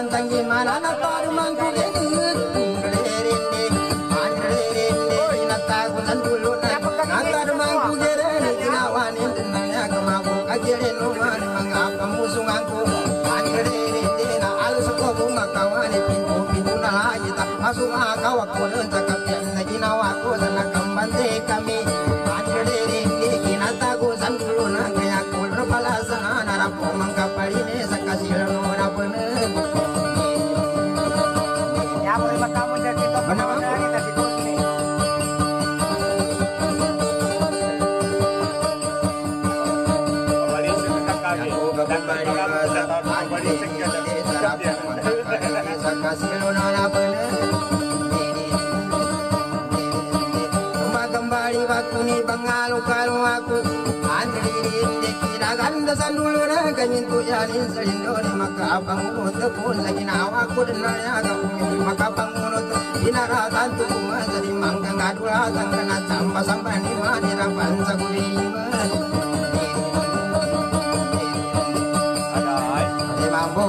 tentang gimana nak tahu mangku masuk akal aku dan cakap yang ginawa aku sana kembali kami pandiri kina tagu sandulu nangnya aku berpala sana narapo mangkapal ini sakasih nora bener ya boleh kamu jadi top dari tadi ini kembali sakasih nora bener kembali waktu ni bangalu kalau aku andri kira ganda sandulu na kanyin tu jalin selindo ni maka abang tepun lagi nawa aku dan naya maka bangun dinaratan tu jadi mangga ngadula tangkana sampai sampai ni mani rapan saguri ada mampu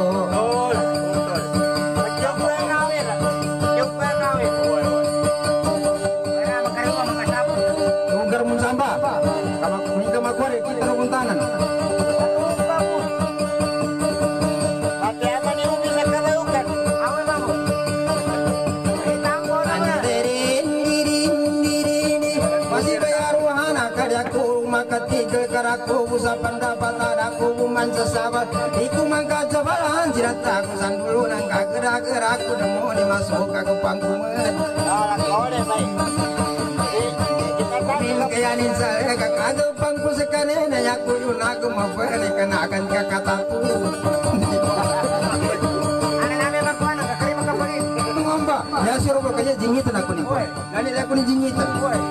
aku usapan dapat aku buman sesabar iku mangka jabalan jirat aku sandulu nangka gerak-gerak aku demo dimasuk ke pangkumen kaya ninsale kakago pangku sekane naya kuyu naku mafere kenakan kakataku ngomba ya suruh berkaya jingitan aku nih lani aku nih jingitan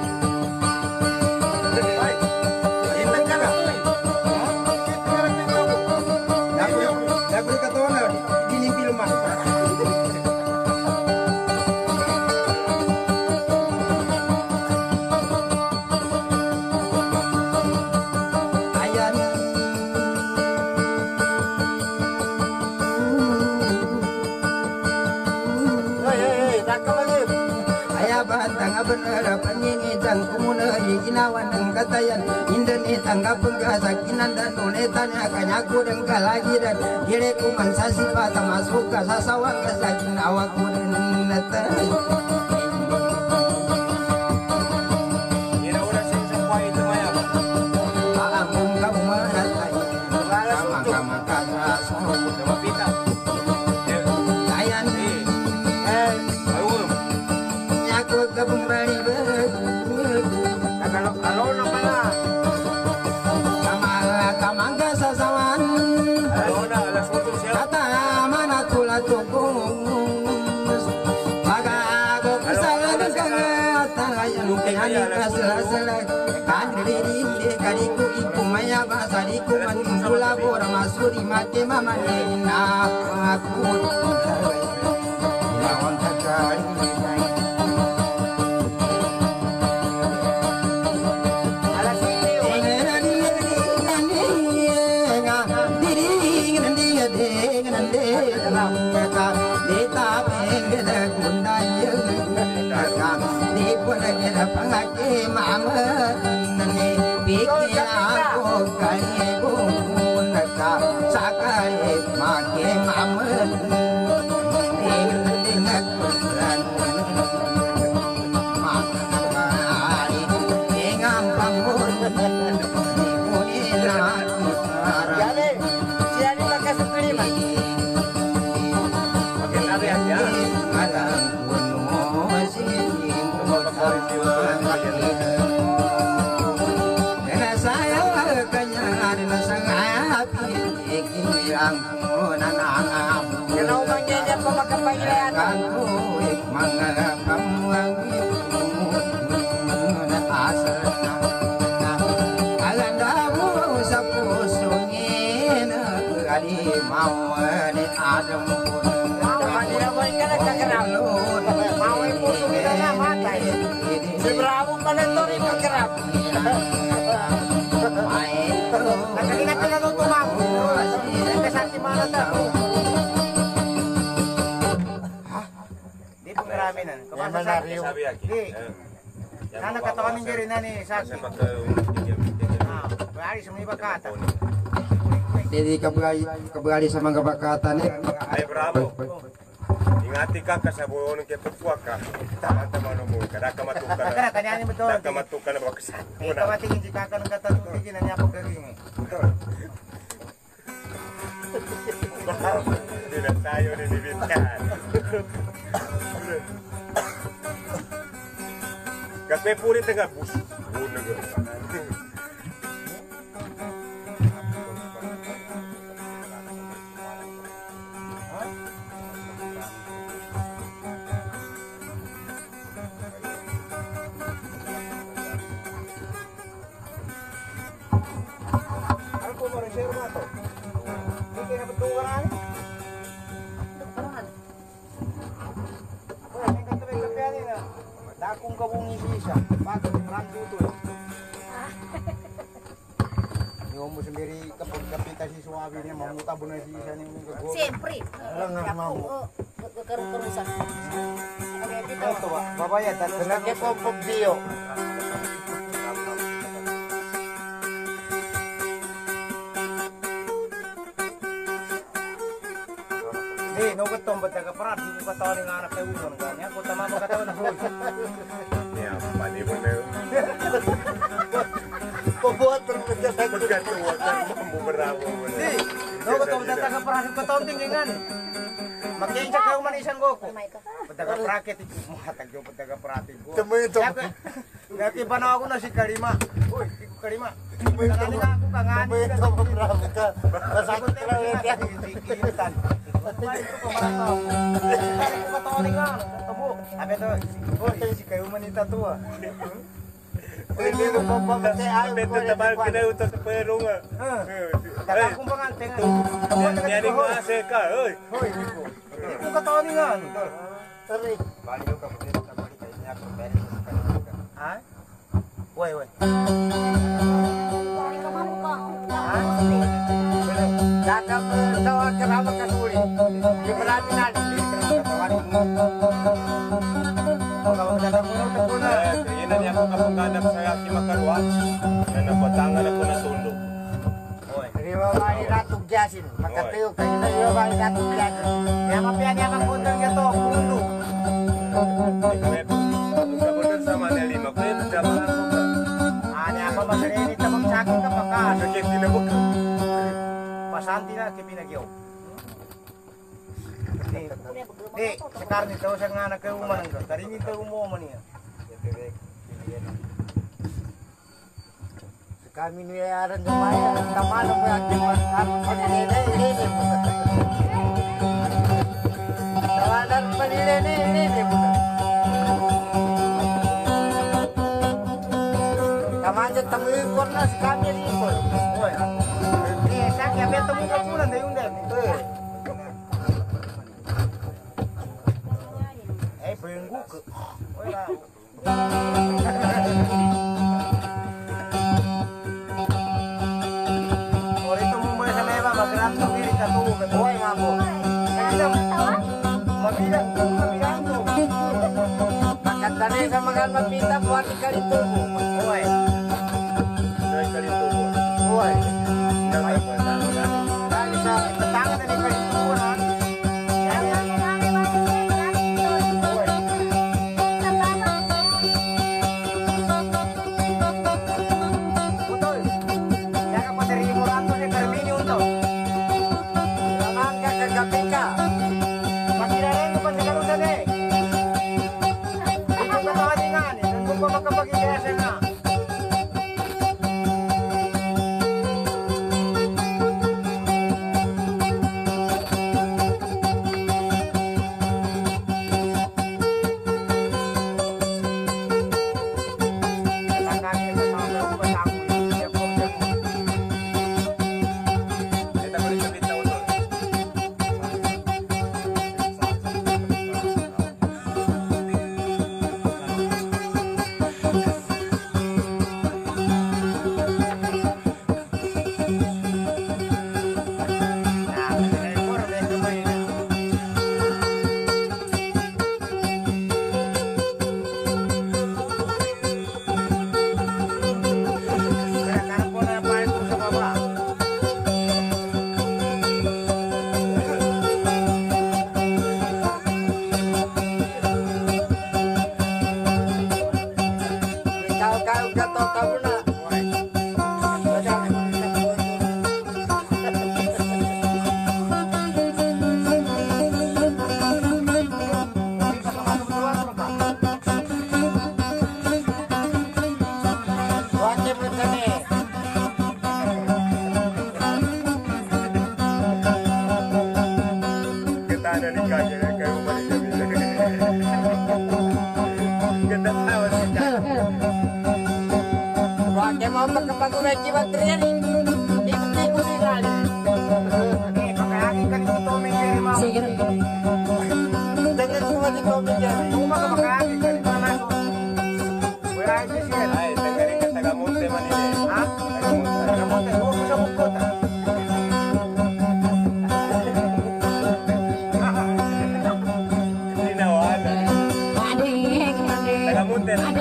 bener penyanyi dan kumuna di ginawan dan katayan indeni tangga penggasakinan dan unetannya kanyaku dan kalagi dan gireku mansasi patah masuk ke sasawang kesakin awakku dan netan Ampun kamu meratai sama-sama kasar sama pita kembali kalau nama kamangga sasawan kata mana tula tukus pagago kesalahan kata yang kehani kasela kandiri kariku iku maya basariku manjula bora masuri make mama nina aku lawan takari pangake mama nani pikir aku kali naka sakale make mama dengan kuran makari dengan bangun munina jadi siapa pakai sepiri mas pakai lari aja ada saya kanya sangat yang nanang kenau manggilnya pemakai panggilan aku mangga kamu asal alandamu sapu sungin kali mau di adam manggilnya manggilnya kekerap mau ibu sudah mati seberapa panentori kekerap nakakita na nung tumako kasi mana tayo jaminan. Sabi aki. Nana katawanin diri nani sakti. Bari sa mga bakata. Jadi kabrali sa mga bakatan Ay bravo. Ingati ka kasabuon ke pupuaka. Tama-tama mo kada ka matukan. Kada kanyani mo doon. Kada matukan na baksa. Ikaw matingin si kaka ng katatutigin na niya po gagawin. Hindi na tayo nilibitkan. Kakwe puri tengah bus. Dakong kabungi sisa, bakit ram tutul. Yung mo sendiri kapag kapita si suwabi niya mamutabo na sisa niya ng gago. Siyempre. Mau. Karusa. Ito ba? Babaya talos na ko pagbiyo. No betul betul keperat di kota orang anak kewuan kan ya kota mama kata orang hoi. Ya, padi bener. Pembuat terpecah Begat tua kan mampu berapa bener. No betul betul keperat di kota orang kan. Makin cak kewuan isan goku. Betul keperat itu mata jo betul keperat itu. Temu itu. Ya tiba aku nasi kalima. Woi, kalima. Kanani aku kangen. Itu berapa kan? Pas aku terlalu dikitan. Itu kemana? Aku kata orang kan, ketemu. Apa itu? Oh, ini si kayu wanita tua. Ini lu bapak saya. Betul tabal kena utus perung. Tak aku pengantin. Nyari masih ka, oi. Hoi, itu kata orang kan. Teri. Baliho ka pwede sa balik kanya kung beres sa kanila. Ah? Woi, woi. Kakak berdoa kerama kasuri. Di pelatihan di katawan. Kalau datang puno. Kaya niya ako kapag ganap sa aking makarwa, na napatangan ako na tundo. Riwa mai ratug jasin, makatayo kayo na riwa mai ratug jasin. Yang mapian yang mengundang itu puno. Sa bener sama na lima, kaya nagdamaan ko ka. Hanya apa masih ini temang sakit ke bekas. Sakit tinabok ka. Pasanti na kipinagyaw. Sekarang itu saya nganak ke rumah nengka. Tadi ini ke rumah mana ya? Kami ni ada jemaah, teman aku yang jemaah kami ini. Tawanan ini bukan. Taman je temu korna kami ni pun. Oi. Saya kaya temu ke punan deh undang. Benggu ke. Oi lah. Ori itu mau main sama Eva, bergerak sendiri satu. Oi mampu. Mabilang tu. Makan tadi sama kan mapita buat kali tu. Oi. Kali tubo. Oi. Kali sa petang tadi kali tu kan. Aku naik baterai ikut kali. Pakai kan itu Tommy Jerry mau. Dengan cuma di Tommy Jerry. Cuma pakai kan itu masuk. Berarti sih. Ay, dengerin kata kamu teman ini. Hah? Kamu teh gua bisa kota. Ini nawana. Kamu teman.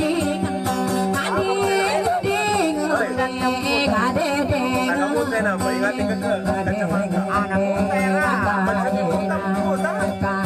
Kamu teman apa? Ingat ke kacamata. Anak putera. Macam utang utang.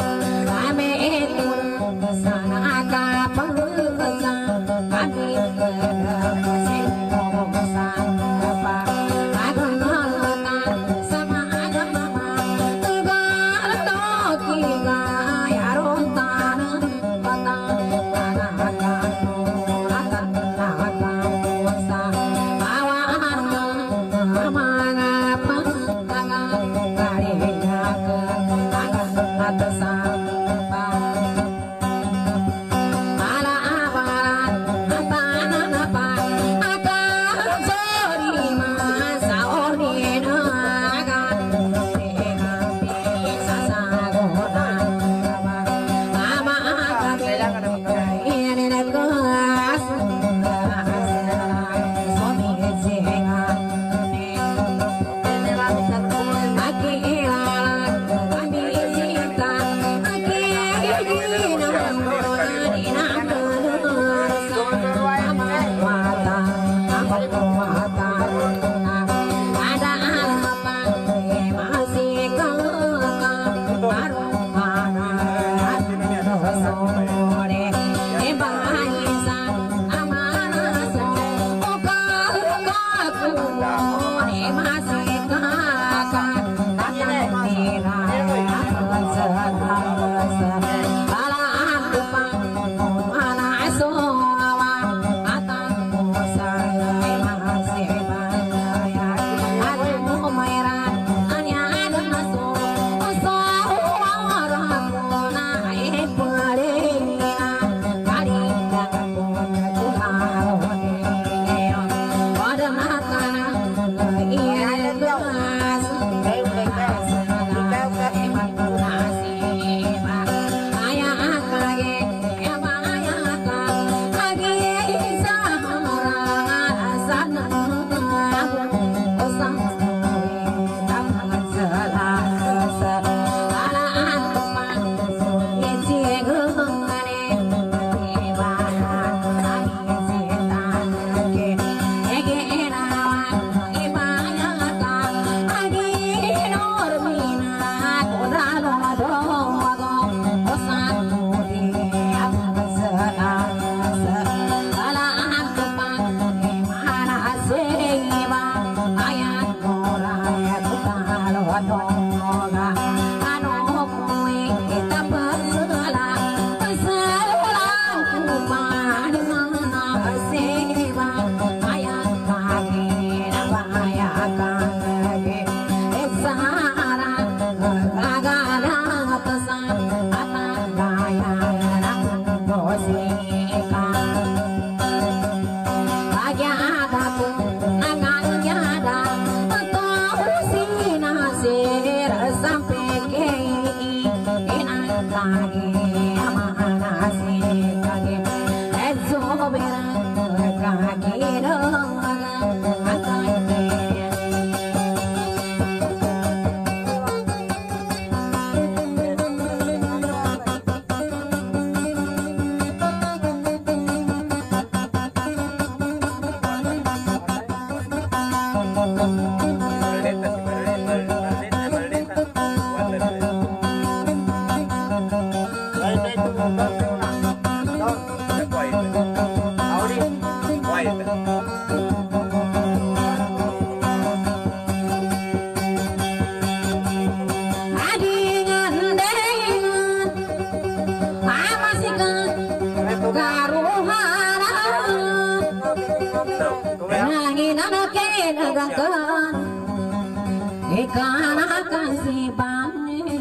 Ikan akan si bane,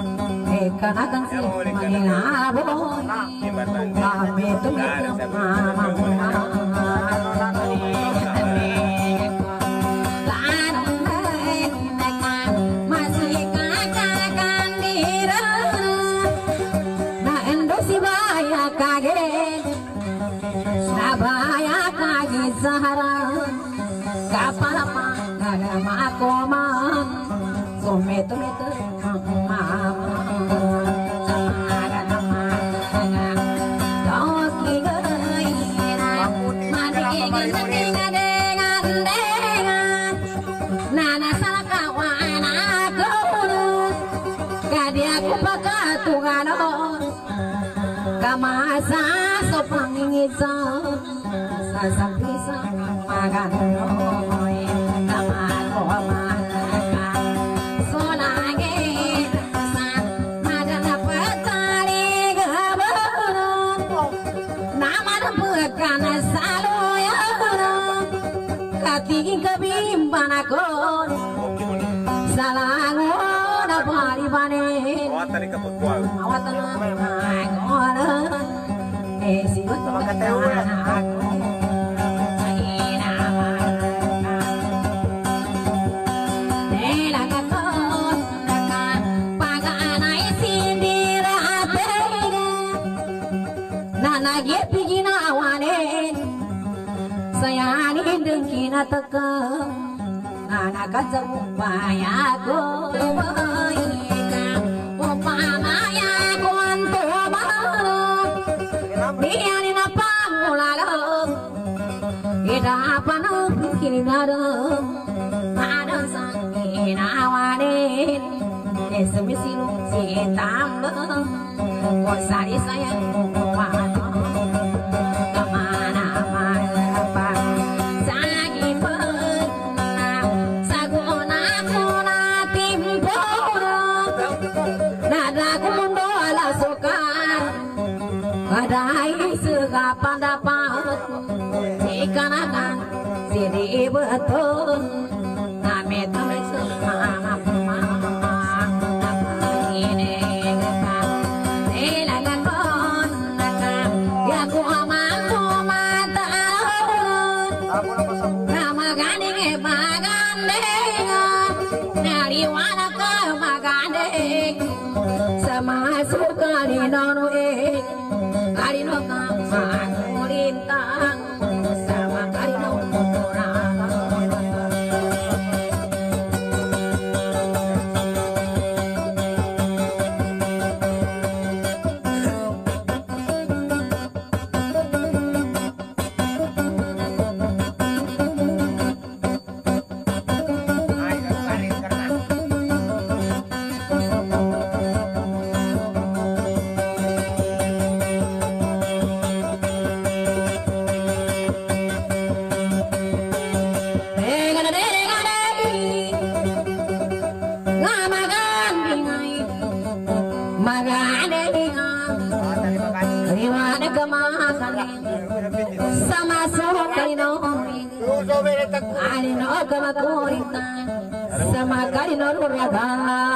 ikan akan si mangilabo, kami tu mama. kaget Nabaya kaget Sahara Kapal apa ada makoman Sumetu-metu Nana salah kawan aku Kadiaku pakatuhan Kamasa sopang ingison Sasapisa maganoy Kamakoman Solage sa madanapatari gabaron Namadapagkan saloyan Katiging kabimban ako Salangon na paribanin Mawatan ni kapagwag. Mawatan na magonan Sigot na magkataon ako Nilagakon nakan Pag-aanay sindira atega Nanagip ginawanin Sayanin din kinatagam Nakakasabaya ko Ika Upamaya ko ang tumarap Diyan na pangulalog Itapan ang pikinarap Madang sa ginawanin Sumisilong si tambang Kung sari sayang kumano Kamana malapag Sa gipag Saguna ko na timpuro Nada ko mundo alasukan Kaday segapan dapat Ikanakan siri betul Namit namit semama Masuk kalinono kalino kang mulintang sama kalino motorang sama suruh kalino alino kamakulitan sama kalino ruraga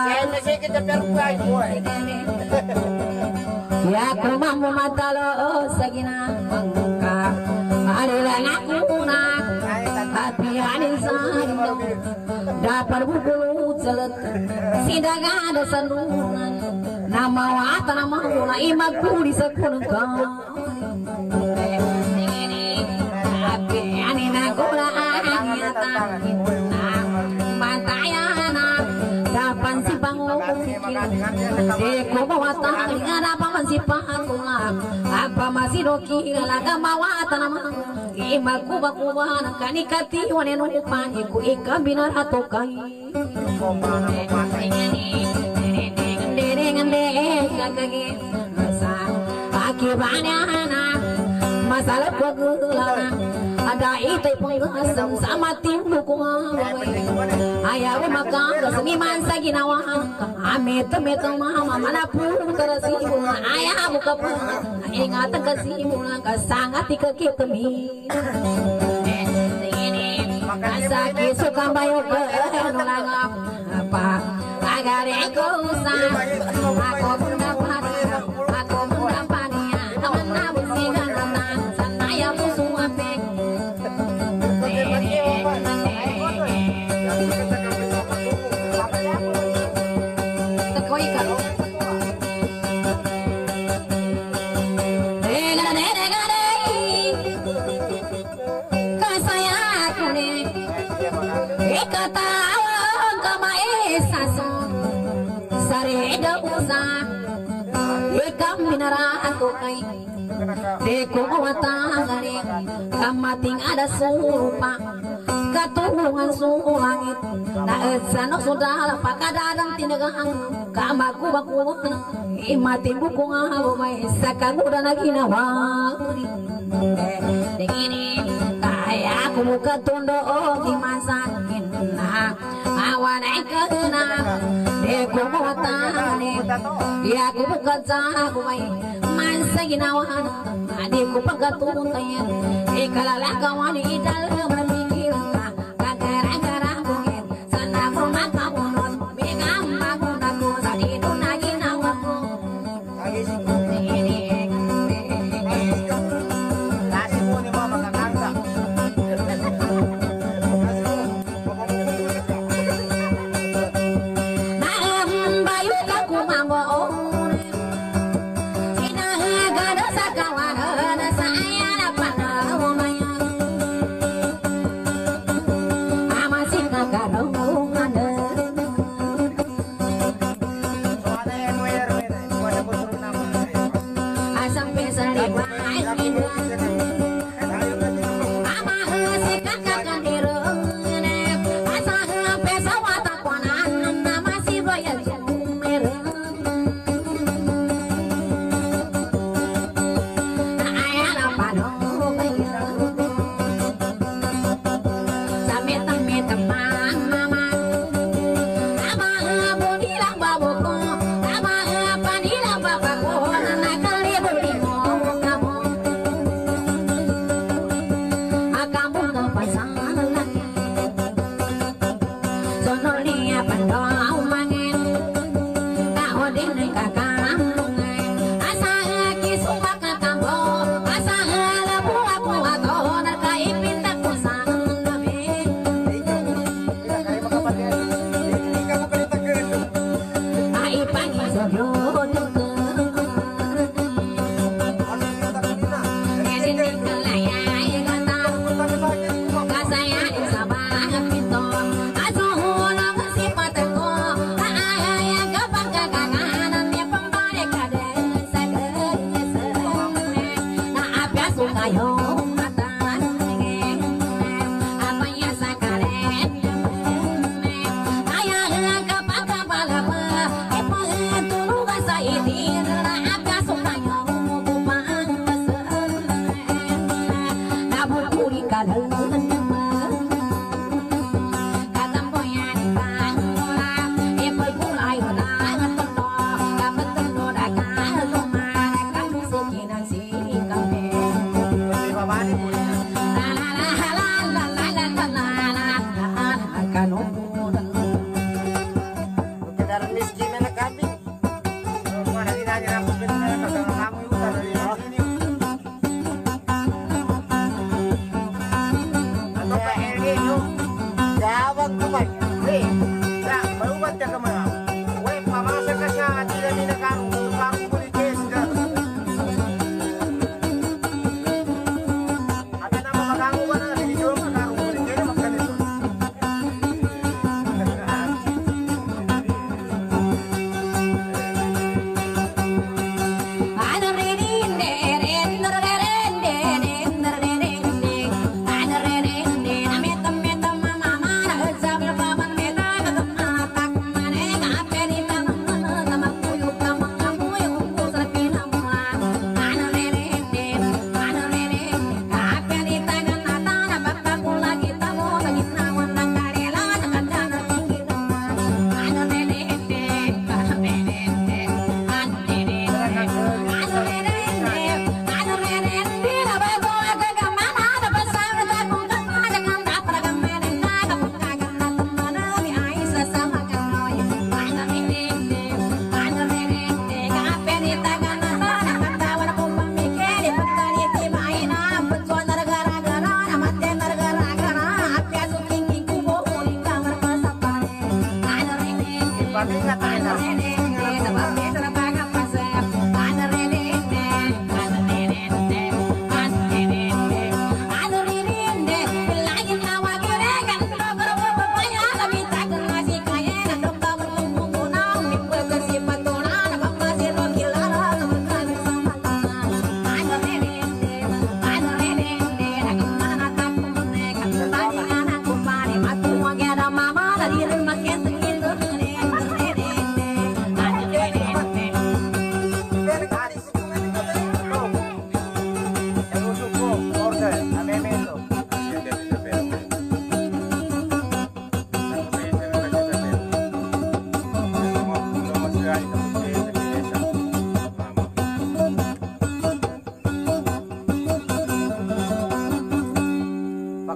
ya kumamu matalo sagina mangka alilang akuna hati anin sarino dapat bukul celet sidaga ada sandunan nama wata nama guna imagkuli sa kunengkang Anina gula anyata matayana dapan si bangun deko mawata ngana paman si pangulang apa masih doki laga mawata nama imaku bakuban kanikati wanenu pani ku ikabina atokai akibanana masalah pagulana ada itu pengasam sama tim dukungan ayaw makang seniman sa ginawa amit mama manapun karasimu ayaw buka pa ingatan kasimula kasangat ikakitami kasaki sukang bayo ka nulangap apa agare ko sa ako dapat ako dapat niya naman na busigan na sanaya puso apek Ikatawang kamaesa sareda usah ikam minara aku kai deko watangare kamating ada surupa katulungan langit na esano sudah pakadaran tinagang kamaku baku imati buku ngabo mai sakaguda naginawari dengini kaya aku muka tondo dimasakin na awan ikena deko watangare ya aku buka jago mai mansa ginawan adikku pagatun tayan ikalala kawani idal berpikir kagara-gara bukit sana maka unut bigam aku sadi tunagi nawaku ini Nasi mo ni mama kakangsa. bayu aku mambo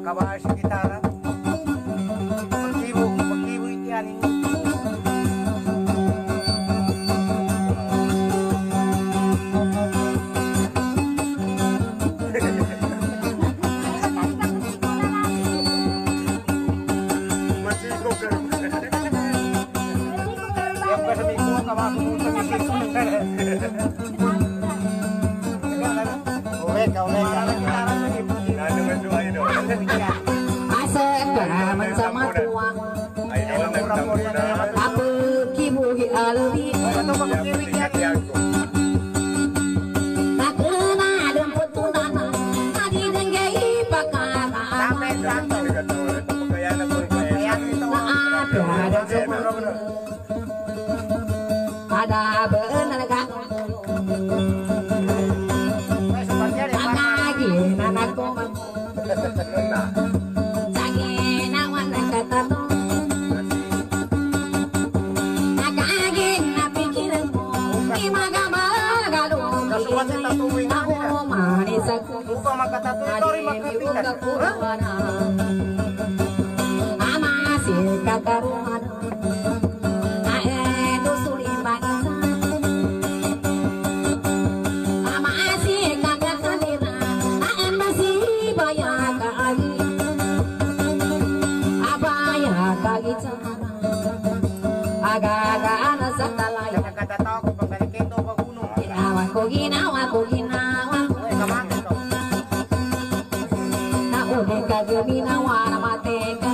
makabahas yung gitara. Pagkibo itiyan. Aku kibuhi alwi tak kena dempet tunana tadi dengai pakana ada benar kan lagi anakku lagi nawan kata tuh Buka maka tatu tori maka pikas. Amasi kataruhan ae dosuri bangsa amasi katakanira ae masih bayar kali abaya kali cara agak-agak anak satalai Kata tahu ko pagkali kento ba gunung. ginawa ko kaginawa na mateka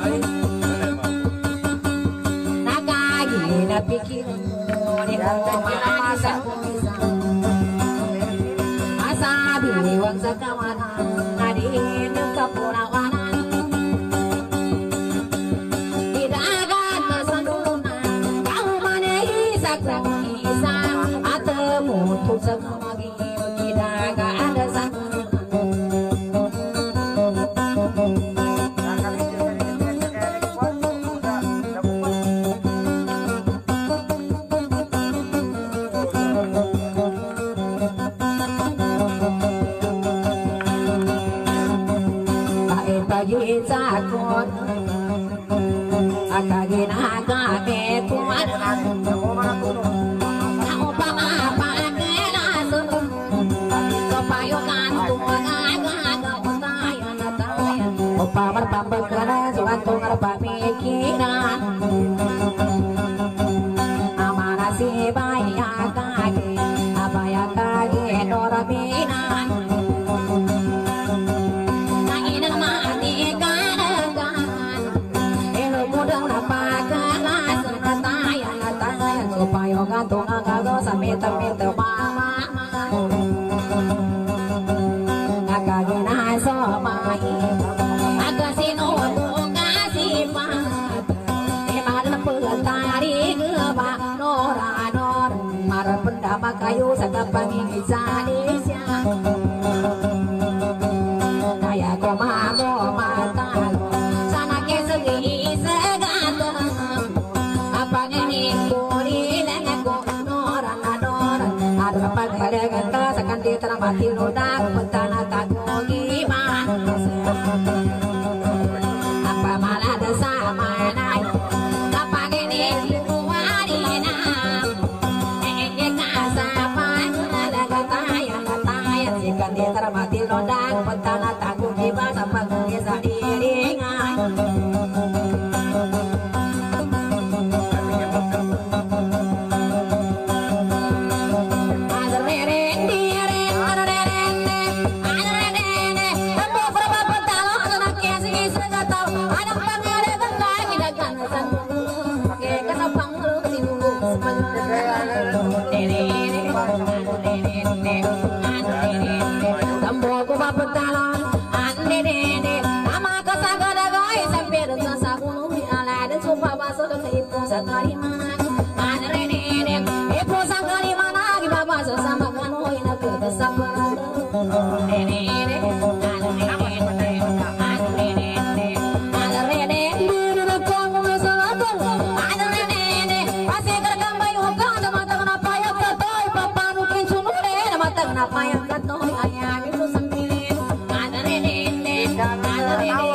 nakagi na pikir ni ko mamasa asabi wang sa kawana nadin kapulawanan idagat na sanduna kau manehi sa isa atemu tuk sa kamagi idagat ada sa Sakot akagin akake kuat ako pa mapagela sunod ito payokan tuwagaga tayo na tayo o pa marpapagkala suwato nga pamikiran amana si baya kage abaya kage norabinan Payo gantung agago sa meter mama Agagina so mai Agasino kasih pat Emadan pagtari geba nora Marap pendama kayu sa kapanging Indonesia Kaya ko mago matalo sana kesegi segata apangin pagkalagan ka sa kandita na matinudag punta na tago giman ang pamalada sa manay kapag iniluwari na ka sa pagkalaga tayo si kandita na matinudag punta na tago giman sa pagkalaga sa iringan Apa yang kata ayam itu sendiri ada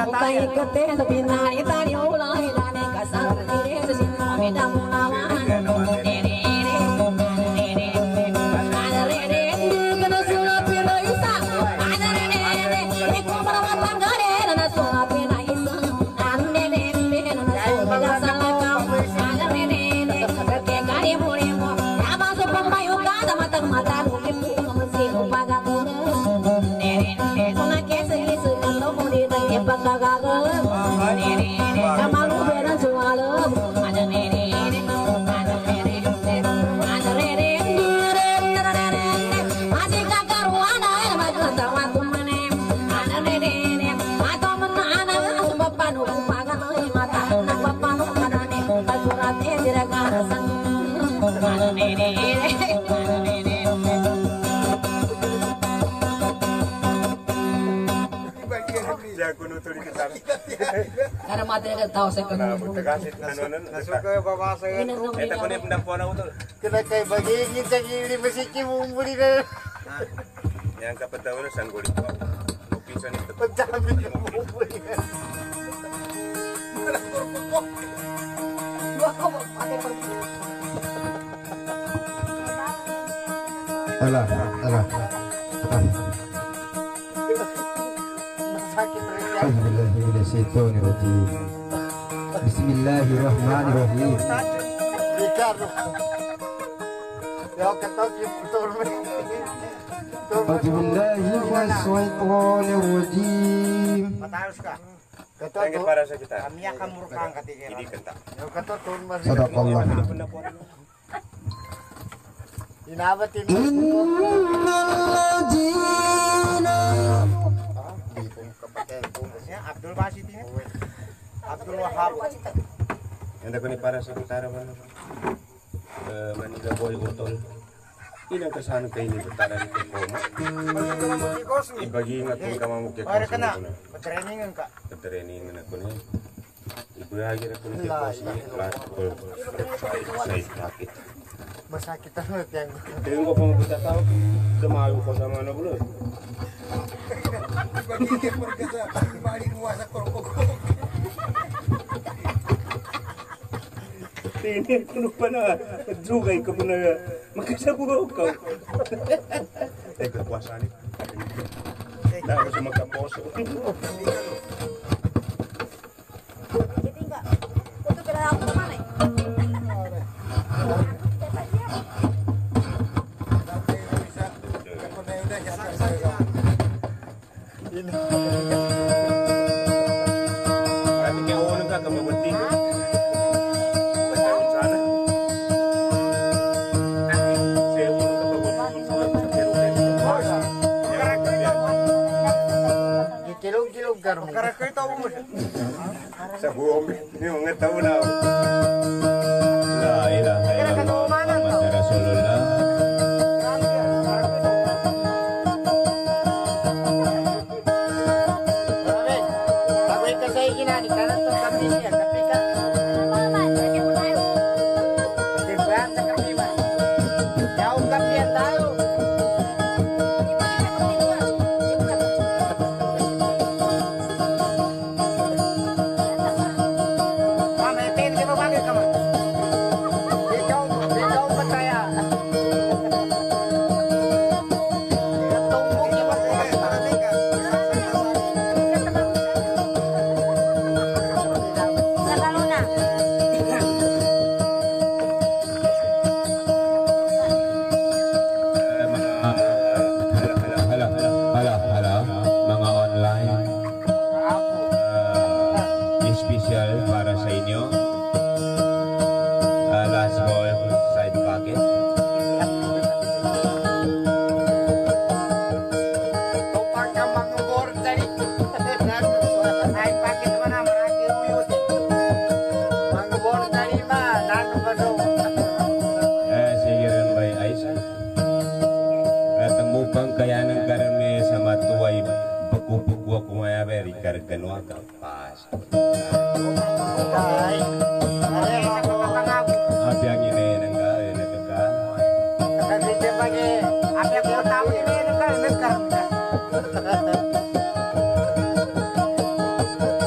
Bukai kete sepinari tari ulai lane kasar dire sesino beda munawan dere dere ada rere kena sula pira isa ada rere eko merawat tanggare nana sula pira isa ande dere nana sula salaka ada rere keke kari murimo aba so pambayo kada matang mata lukimu kamsi upaga dere dere kona kese isu kando muri tangi pagagaga dere kamalu beran sualo ada rere ada rere ada rere masih kakaruana maganda waktu mana ada rere atau mana ana sebabanu upaga mata sebabanu kadane kasurate diraga sang ada rere ada rere Jago nutur kita. karena materi tahu saya kan Tegasit nanunan. Masuk ke bawah saya. Eta ko ni pendapuan ako to. Kena kayak bagi kita gini mesiki mumpuli na. Yang kapataw na sanggoli ko. Lupisan ito. Pagdami mumpuli na. Alah. Sakit rin. Bismillahirrahmanirrahim. Bismillahirrahmanirrahim. Ricardo. Yo ketok betul. Bismillahirrahmanirrahim. Matayos ka. Ketok Thank you para sa kita. kami akan murkang katigira. Hindi kanta. Yo ketok turun mas. Sadaqallah. Pendapuan. Inabatin. Abdul Basit ini. Abdul Wahab. Yang ko ni para sa utara man. Manila Boy Utol. Ilang kasano kayo ni utara ni Koma. Ibagi nga kung kamamukya ko Para ka na. sa mga. Trainingan ka. Training na ko ni. Ibagi na ko ni Kos ni last call. Sa sakit. Masakit ang yang. Tingin ko pa mabuta tao. Dumayo ko sa mga nabulo. Tingin ko pa na. Jugay ko pa na. Magkasabugaw ka. Ay, kapuasa ni. Dahil sa magkaposo. Berarti kayak orang ka kamabati. Basta sana. Saya ulo ka pagod sa Kilog-kilog garon. Karakter tawo mo siya. sa buong ni mga tao na. La ilaha illallah Muhammad Rasulullah. Kawin ka sa ikinani, kanan to kami siya, kapi ka. Diba, sa kapi ba? Yaong kapi yan tayo. Mama, tingin ka ba bagay ka man? Ikaw ba kaya? Tumbok niya ba kaya? Mga online special para sa inyo. Last ball side pocket. Tupang ka mag-board tadi. Ay, bakit naman na marami uyot eh. Mag-board tadi ba? Nano ba daw? Sige rin ba Aisan? At ang mupang kaya ng karami sa matuway pagkupugwa kumayabay rikarganwa ka pas. Ay, ay, nakapangako. Happy ang inenang ka, inenang ka. Kasi siya pagi, api ako tao ini nagkaroon ka.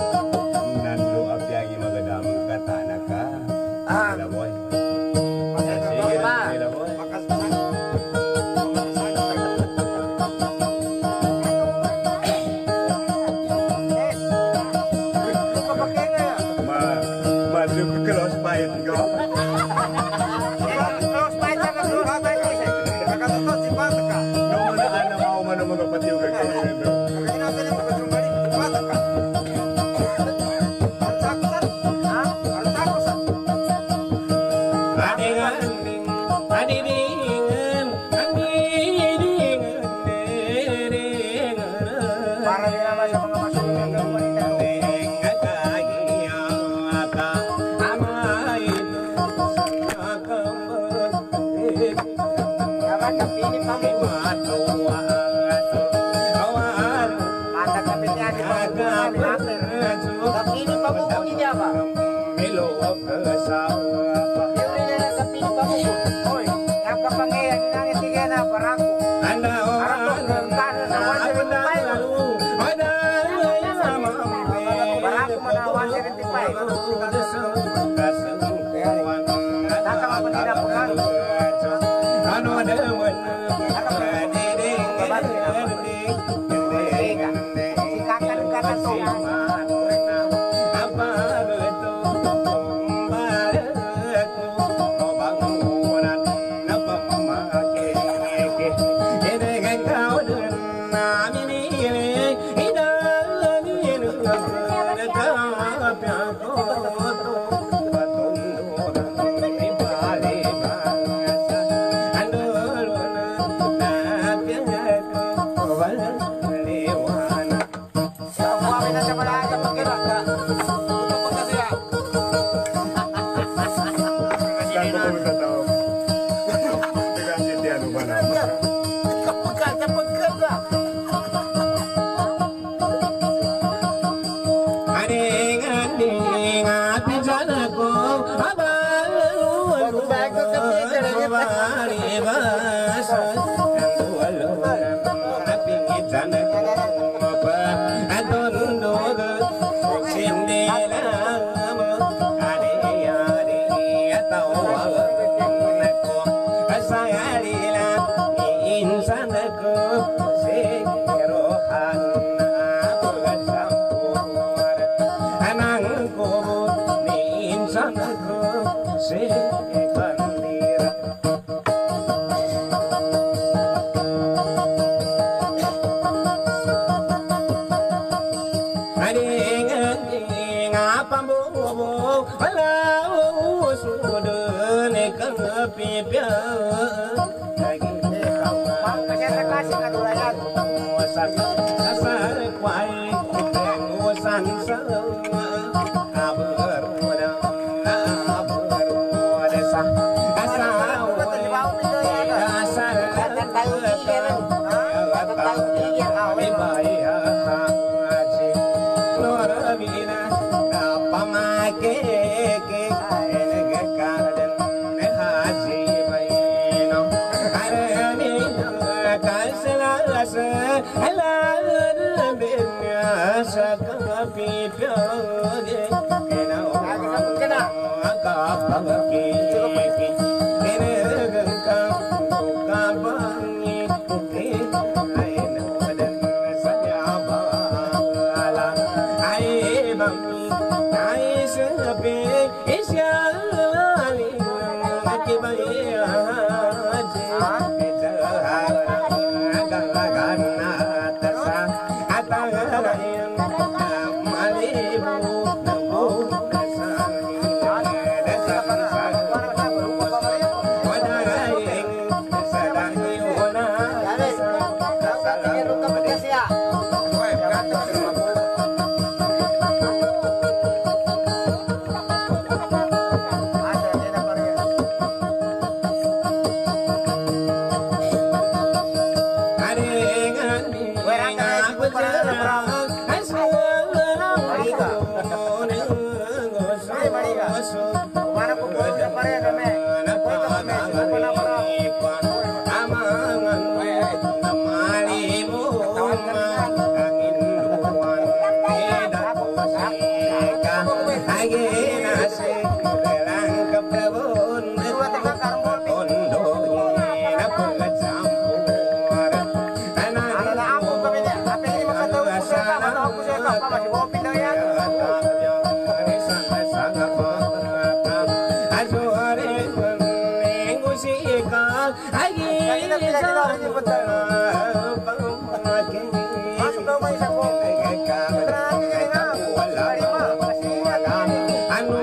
Anu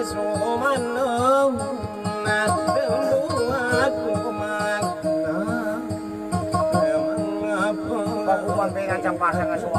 Baguman pengen cang pasang aswa.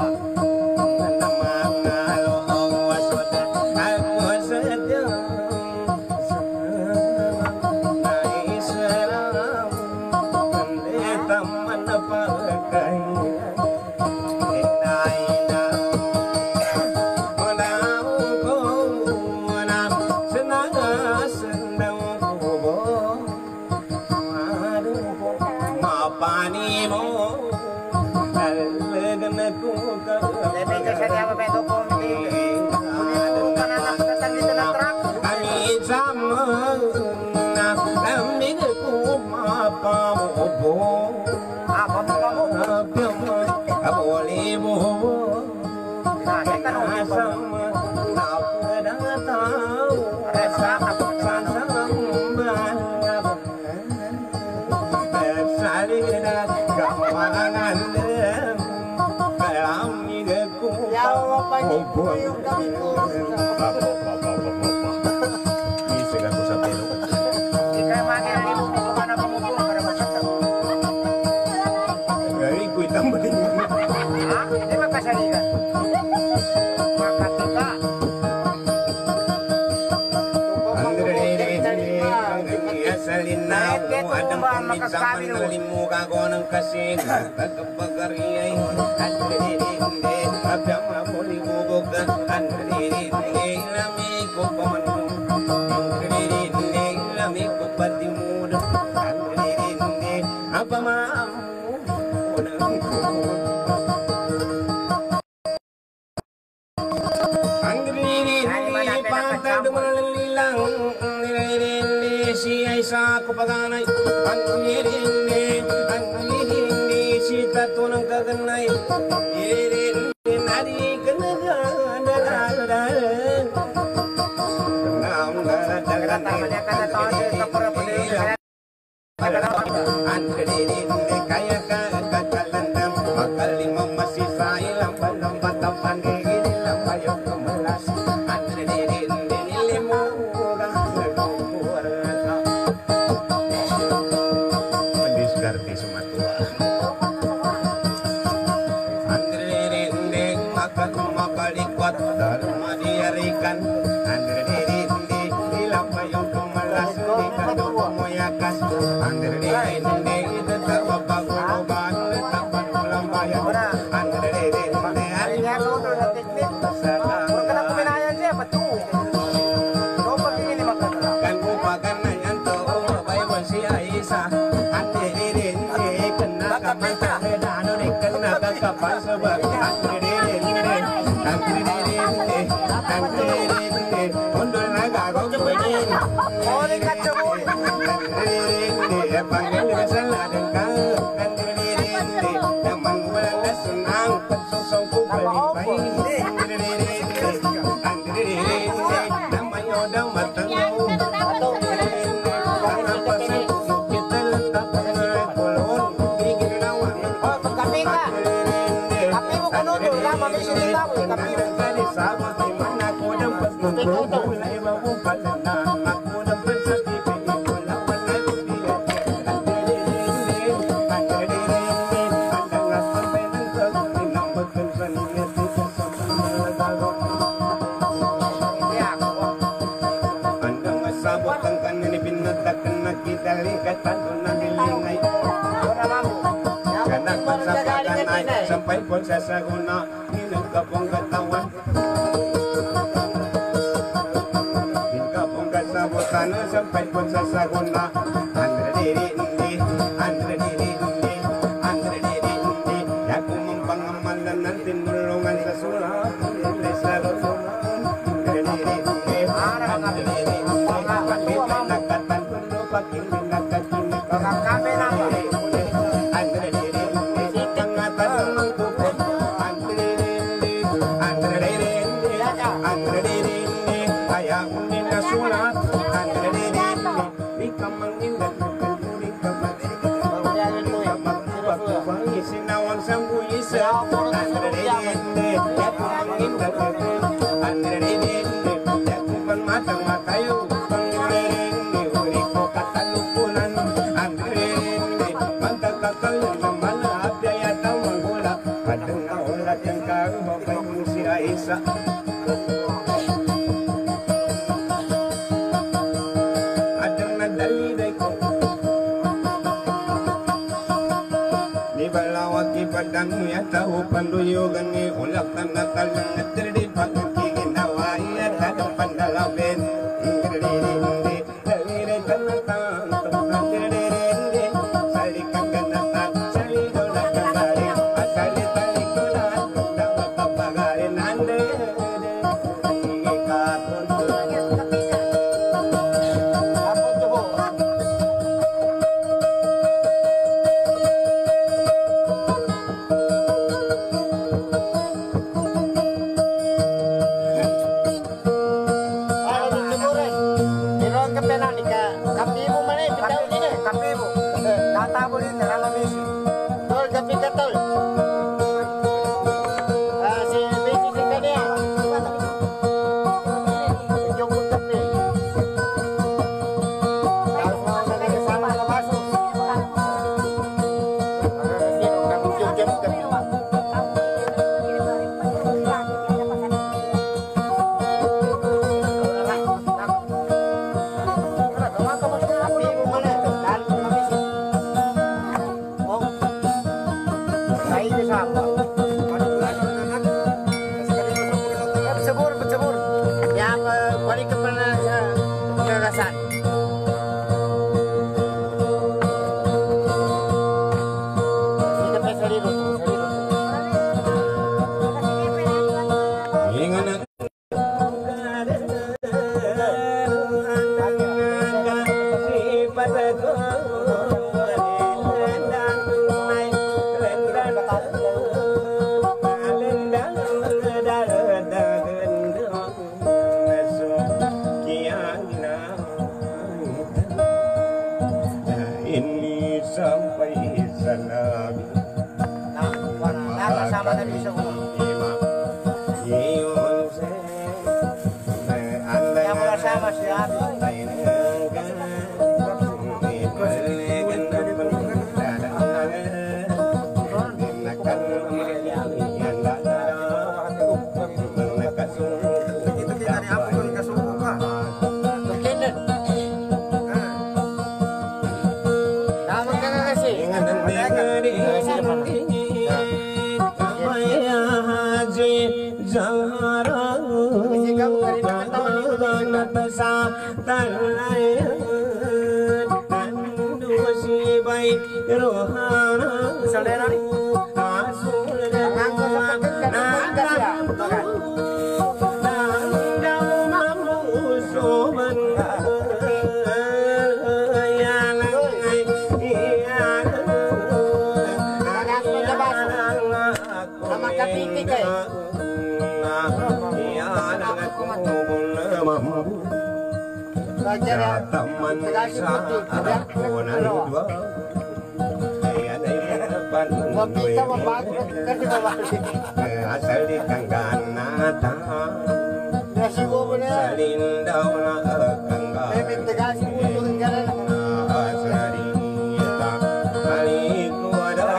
Sampai pun saya guna minum kapong katawan, kapong kasabutan sampai pun saya guna. Andre diri ini, ya ku mempangaman nanti nulungan sesuatu. Matang ki padang ya tahu panduyugan ni ulak tanakal ngetrdi pagki ginawa ya tahu pandalaben ngetrdi dalire tanatan ngetrdi sali kaganatan sali dola kagare asali tali kulan dawa kapagare nande asal di Kangganata salindaw na kangga asarita alikuada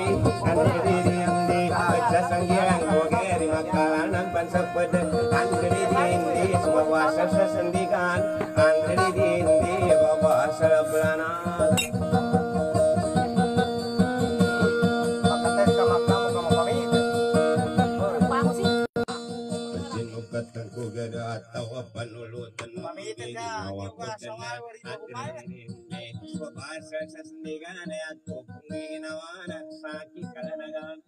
Andre bahasa sesendikan antri dindi bapak sebelana Pagkates ka magkamo ka mapamit. sinukat ng kugada at tawa panulutan Pamitin ka, yung asawa, wali na kumain. bahasa sesendikan at kukung ginawa at sakit kalanagan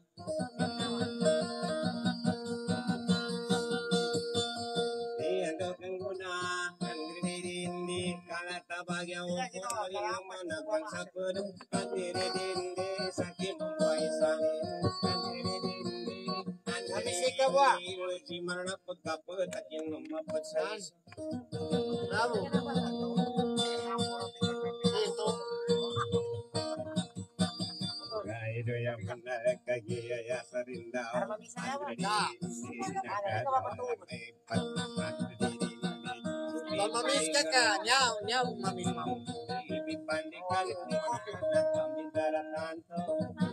Diandok ang guna, ang rinirindi, kalatabagyaw ko, yung manapang sa puno, ang rinirindi, sa kimumbay sa rin, ang rinirindi, ang rinirindi, si marana pagkapag, at yung mapat sa isa. Bravo. Kaido yang menarik kagiyaya sa rin daw, ang rinirindi, Mamamis ka ka, nyaw, mamis mo. Ipipanikan mo na kami daratanto.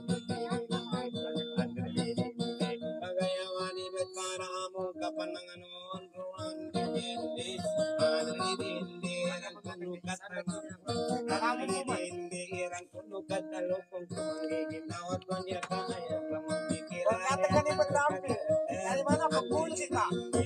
Pagayawan ibig para mo kapanangan mo ang ruang dindi. Dindi, ang kunukat dindi, ang kunukat na lupong kumangiginawa ko niya kaya pamapikiran. Huwag natin ka ni Patrampi. Dahil mo na pagpunsi ka.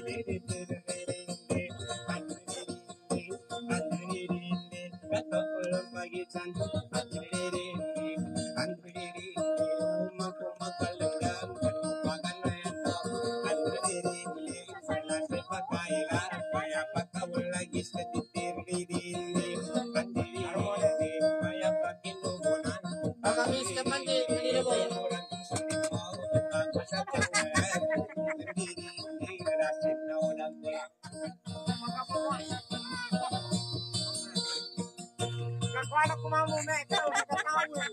Mamamis ka man din, kanina boy. Nakuha ko mamuna, ikaw, nakatawa.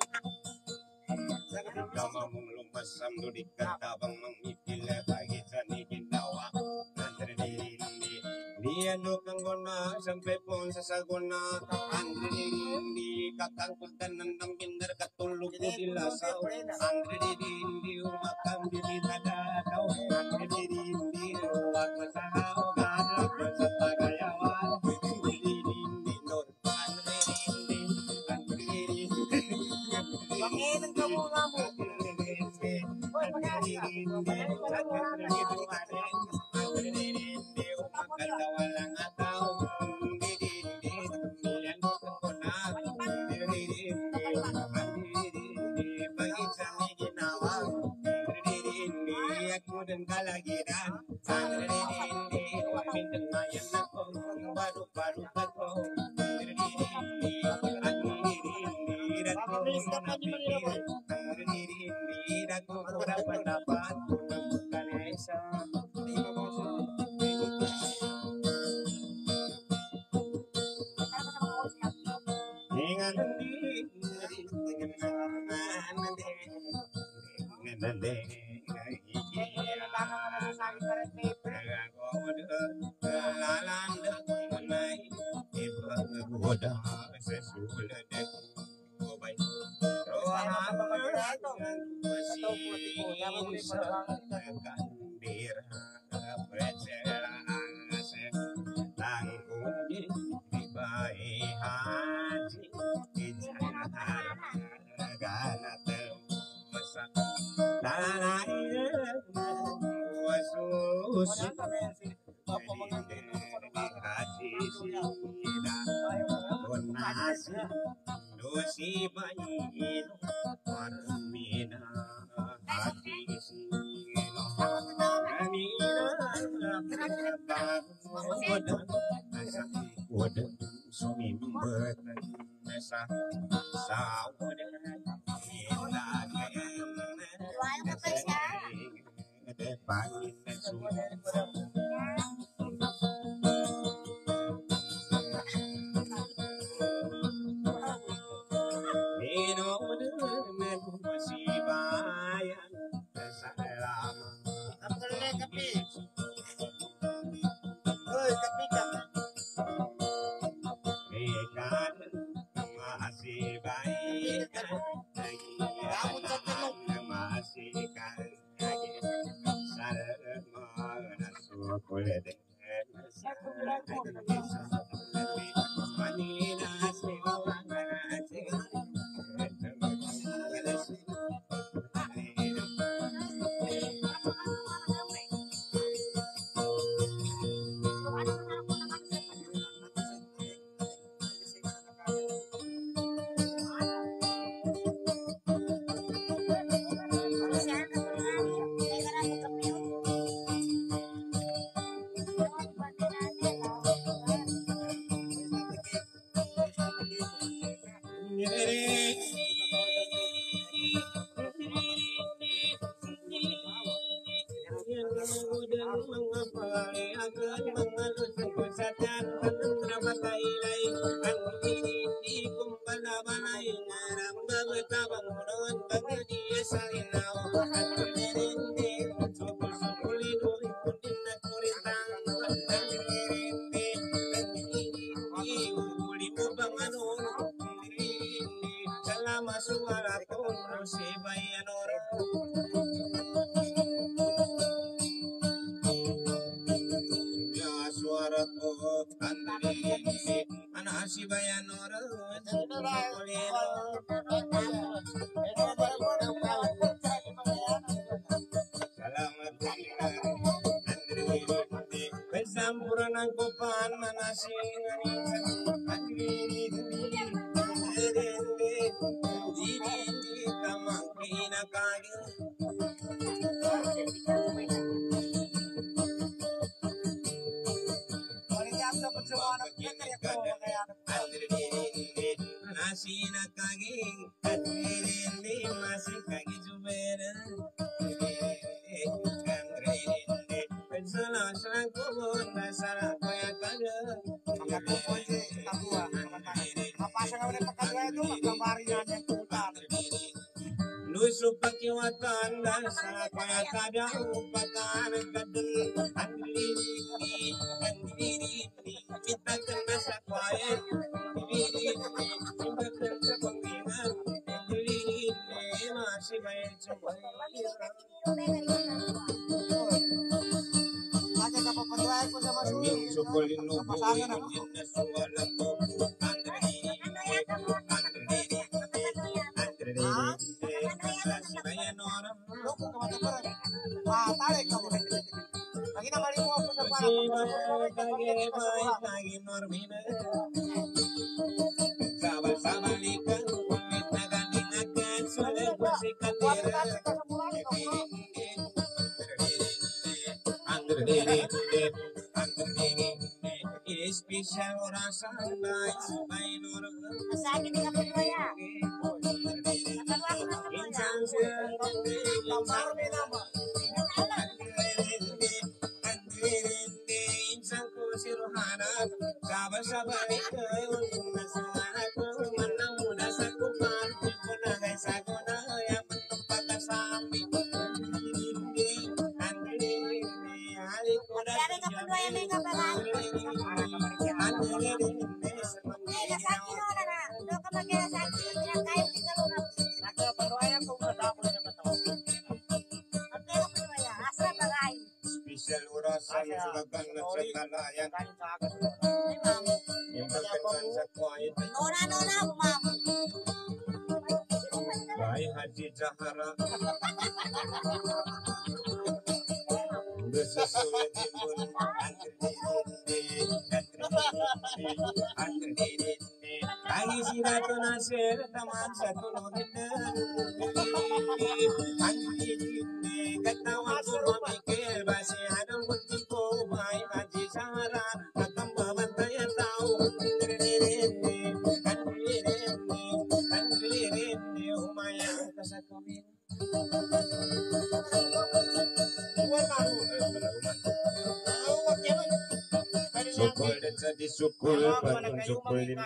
Kama mong lumpasam dudik katabang mangipila bagi sani ginawa andrindi diano kang gona sampai pon sa saguna andrindi kakang kuntan nandang binder katulog ko dilasaw andrindi umatang dilita daw andrindi wag masahaw ganap sa pagayawan andrindi non andrindi Panginan ka muna mo. Boleh deh. Sukul batun sukul di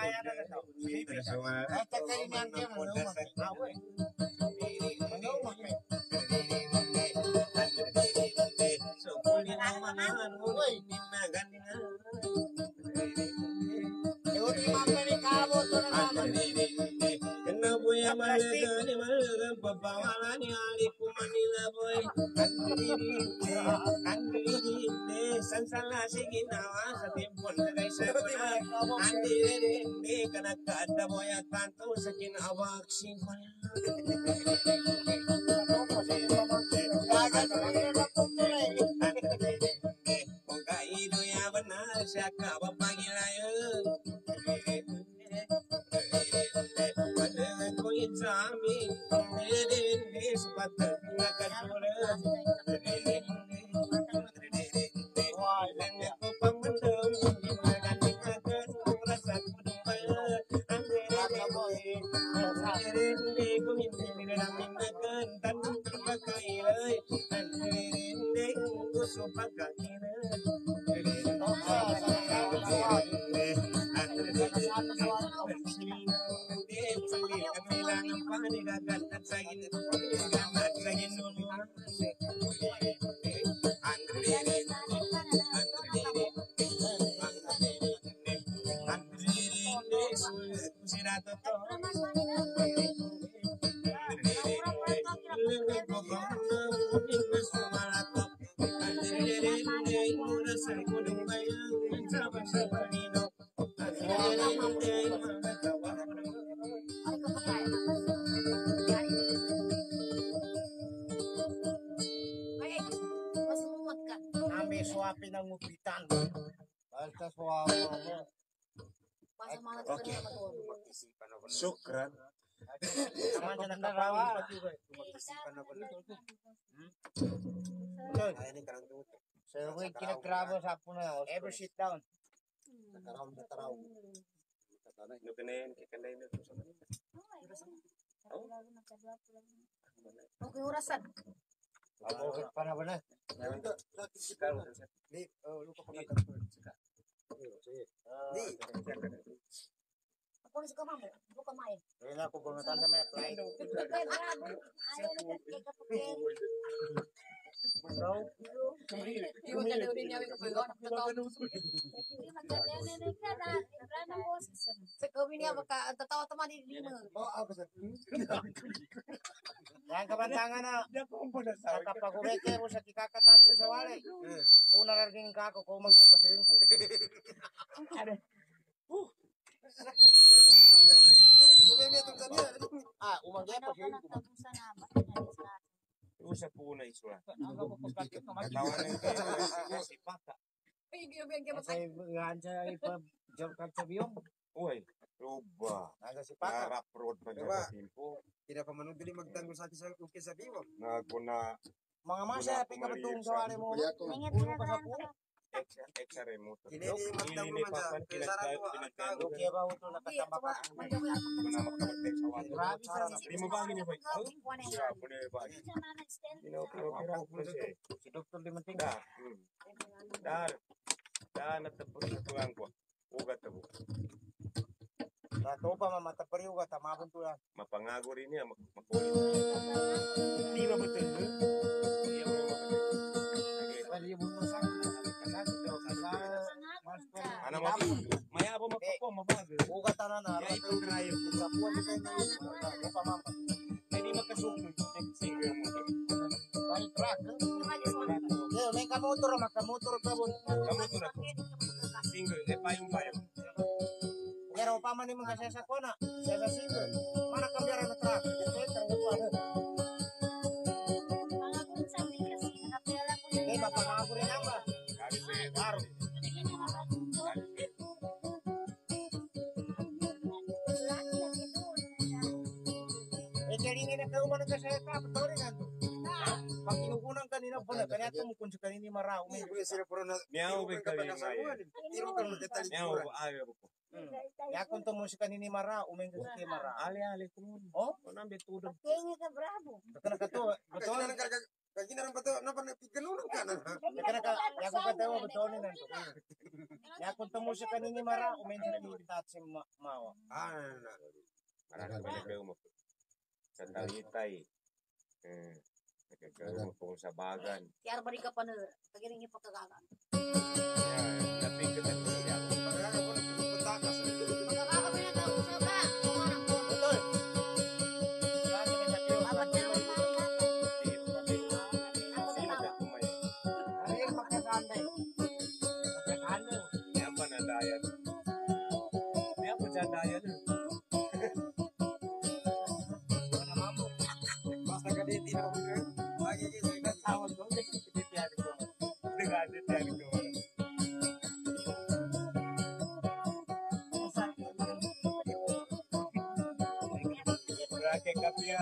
Sansala siginawa sa timpon na kay Sabuna Andi ka nagkaada mo ya tanto sa kinawak simpan Kung kaido yaman na siya kapapangilayan Padangan ko insami Sepatut na kasulat Nami suapi ng upitan. Basta suapi mo. Syukran. Naman siya nakapawin pati ba? So, wait, kinagrabo sa po na. Ever sit down. Nakaraw. No kanayan, kikalay na. Okay, urasan. Okay, panahon na. Di, lupa ko na. Di. Ako sa kamamo, buka main. Ayun na, pupuntan sa may apply. Yang kebantangan na nakapagureke mo sa kikakatatso sa wale. Una larging kako kung magpasirin ko. Umagay pasirin ko. Usa po na isura. Katawan ng kaya si Paka. Kasi yan siya ipag-jump sa biyong. Uy, ruba. Naga si Paka. Narap road pa dyan sa timpo. Pinapamanood din magtanggol sa atin sa ukis sa biwag. Naguna Mga masa, pikabatong sa wale mo. Ulo ka sa po. Exa remote. Kinini magtanggol man sa pinagsaran ko. Pinagkano. Kaya ba ito nakatamba ka? Muna magkabatek sa wala. Grabe sa Di mo ba ginibay? Siya, puna yung bagay. Pinapira ko po siya. si Dr. Limanting. Da, natapos na tulang ko. Ugat na po. Dato pa mamatapariw ka, tamabon to yan. Mapangago rin niya. Makulit. Di ba betul? Iya, Pwede mo mo sa Ano mo? Maya po mapapo, mabago. ugat na na. Ya, ito drive. Sa puwan din kayo pamampa. Hindi makasukli. Single mo. Balik track. May kamotor, makamotor ka mo. Kamotor na. Single. Payong. Pero pa man yung mga sasako na. Sa single. Mana kamera na track. Eh, mapakakapo rin ang ba? Baru. Kaya na kayo man kasi ka, betul kan? Pag kinukunan kanina po na, kanya tumukun sa kanini marao. May buya sila puro na. Miyaw ba kayo ngayon? Tiro ka mo detalye. Miyaw, ayaw ko. Ya kung tumo sa kanini marao, umeng sa kay marao. Ali ko. Oh? Ano ang betudo? Kaya ka bravo. Betul ka to. Betul. Kagina rin ba ito? Napa nagpiganoon ka na? Betul ka. Ya kung katawa betul ni nanto. Ya kung tumo sa kanini marao, umeng sa kanini tatsi mawa. Marami ba kayo mo? Sa Talitay. Nagkakaroon mo po sa Bagan. Tiar balik ka pa na. Pagiring niya pagkakakaan. Laping ka na niya. Pagkaka po nagputakas. Pagkakakami na daw sa ka. Kumarang po. Betul. Lagi ka sa tiyo. Abad na naman tayo. bercandaan. Dia bercandaan. Mana mampu? Masa dia tidak benar. Lagi saya kan tahu dong dia tiada kau. Dengan dia tiada kau. Berakhir kapia.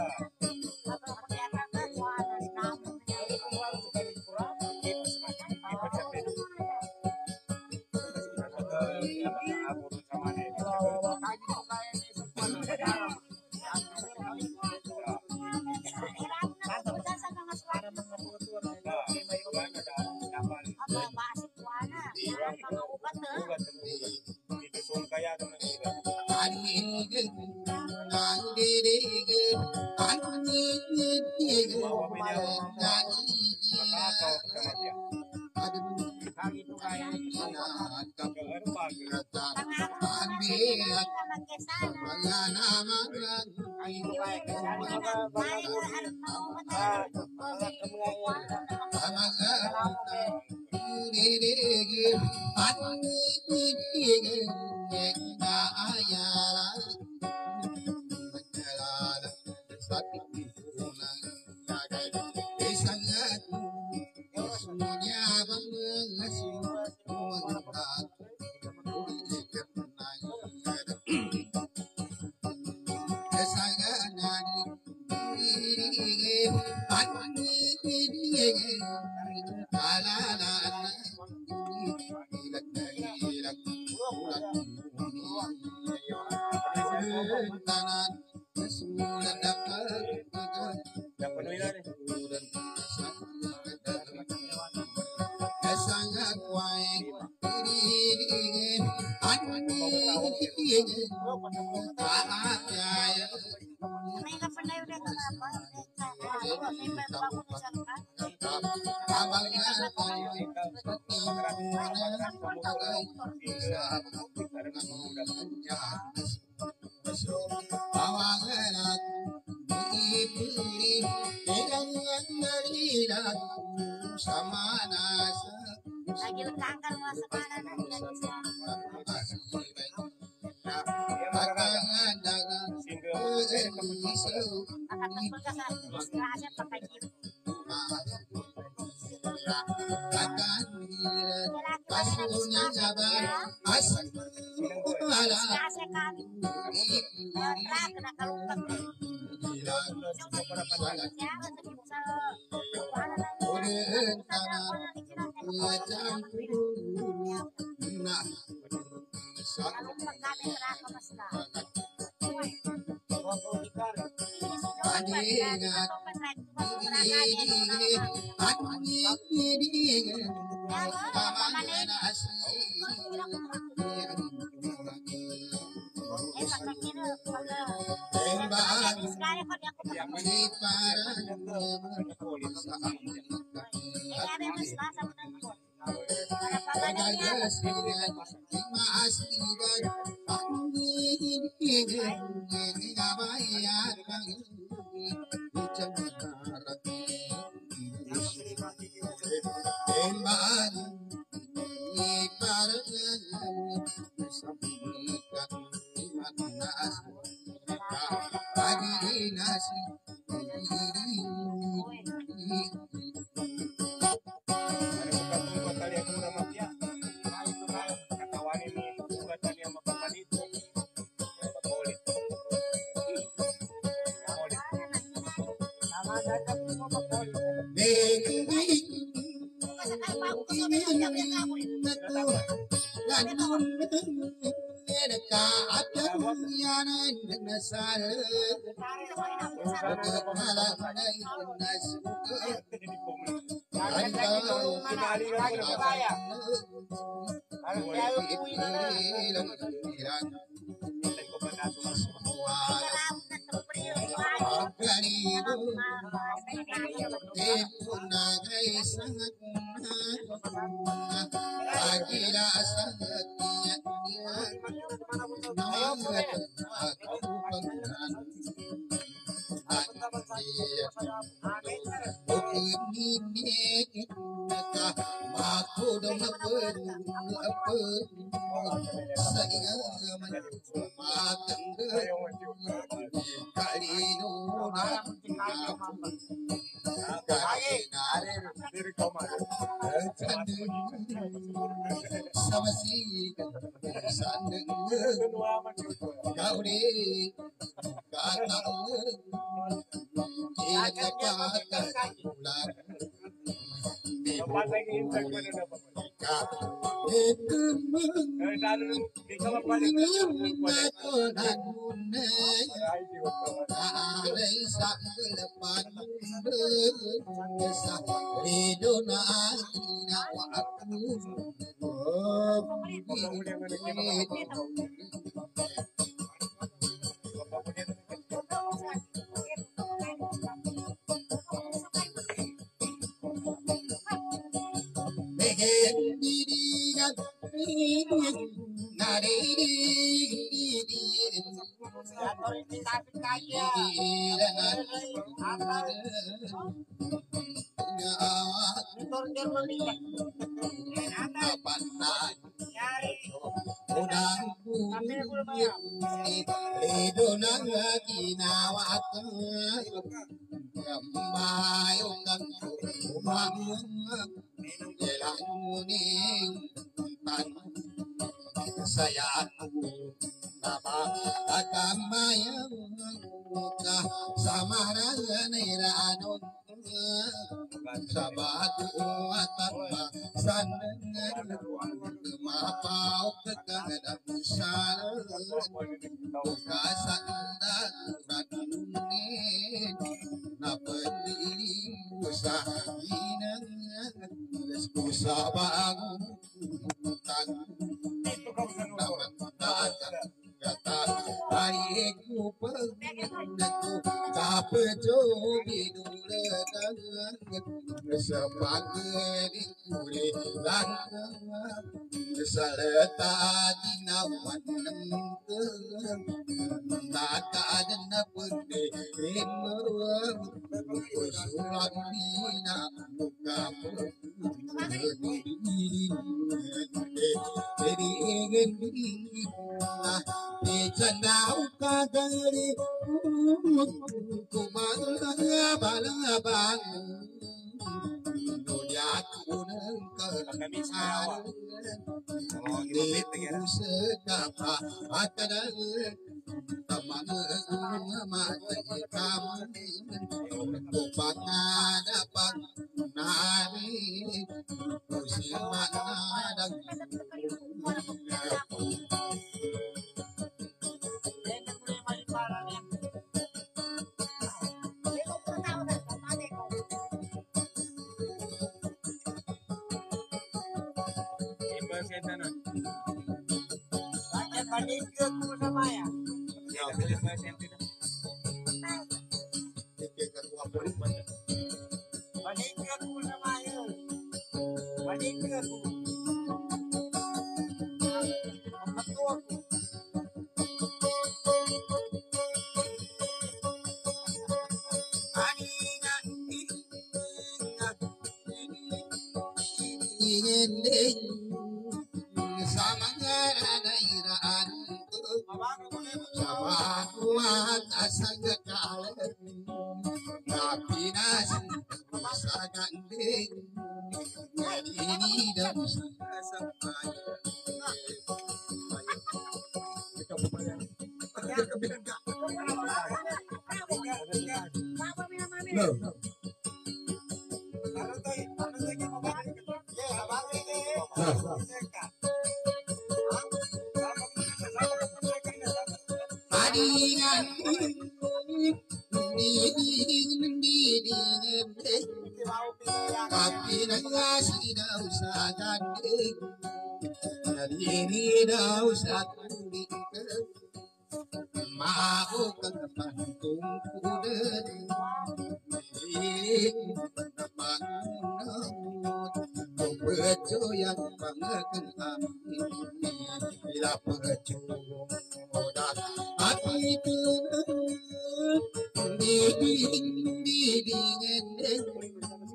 Lagi lekangkan masa mana aku dong apa saya makan kali nuna sama si sandeng kau di kata saya nama agama yang muka sama nirano sabatu atama sanengan mapau kekangan sal kasanda radune napeni usa inang kusabang hariku pengenku kapejo bidulekan sepageri kure langkang saleta dinawan nata adana pende imur usulan dina kamu jadi ingin Icandau kagari kumanga balabang dunia kunang kemisan itu sedapa atadan tamang mata kamu kupanga dapat nari musimana dan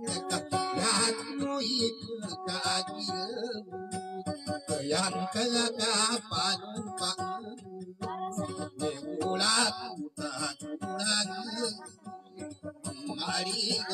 yang kekapan ulat mari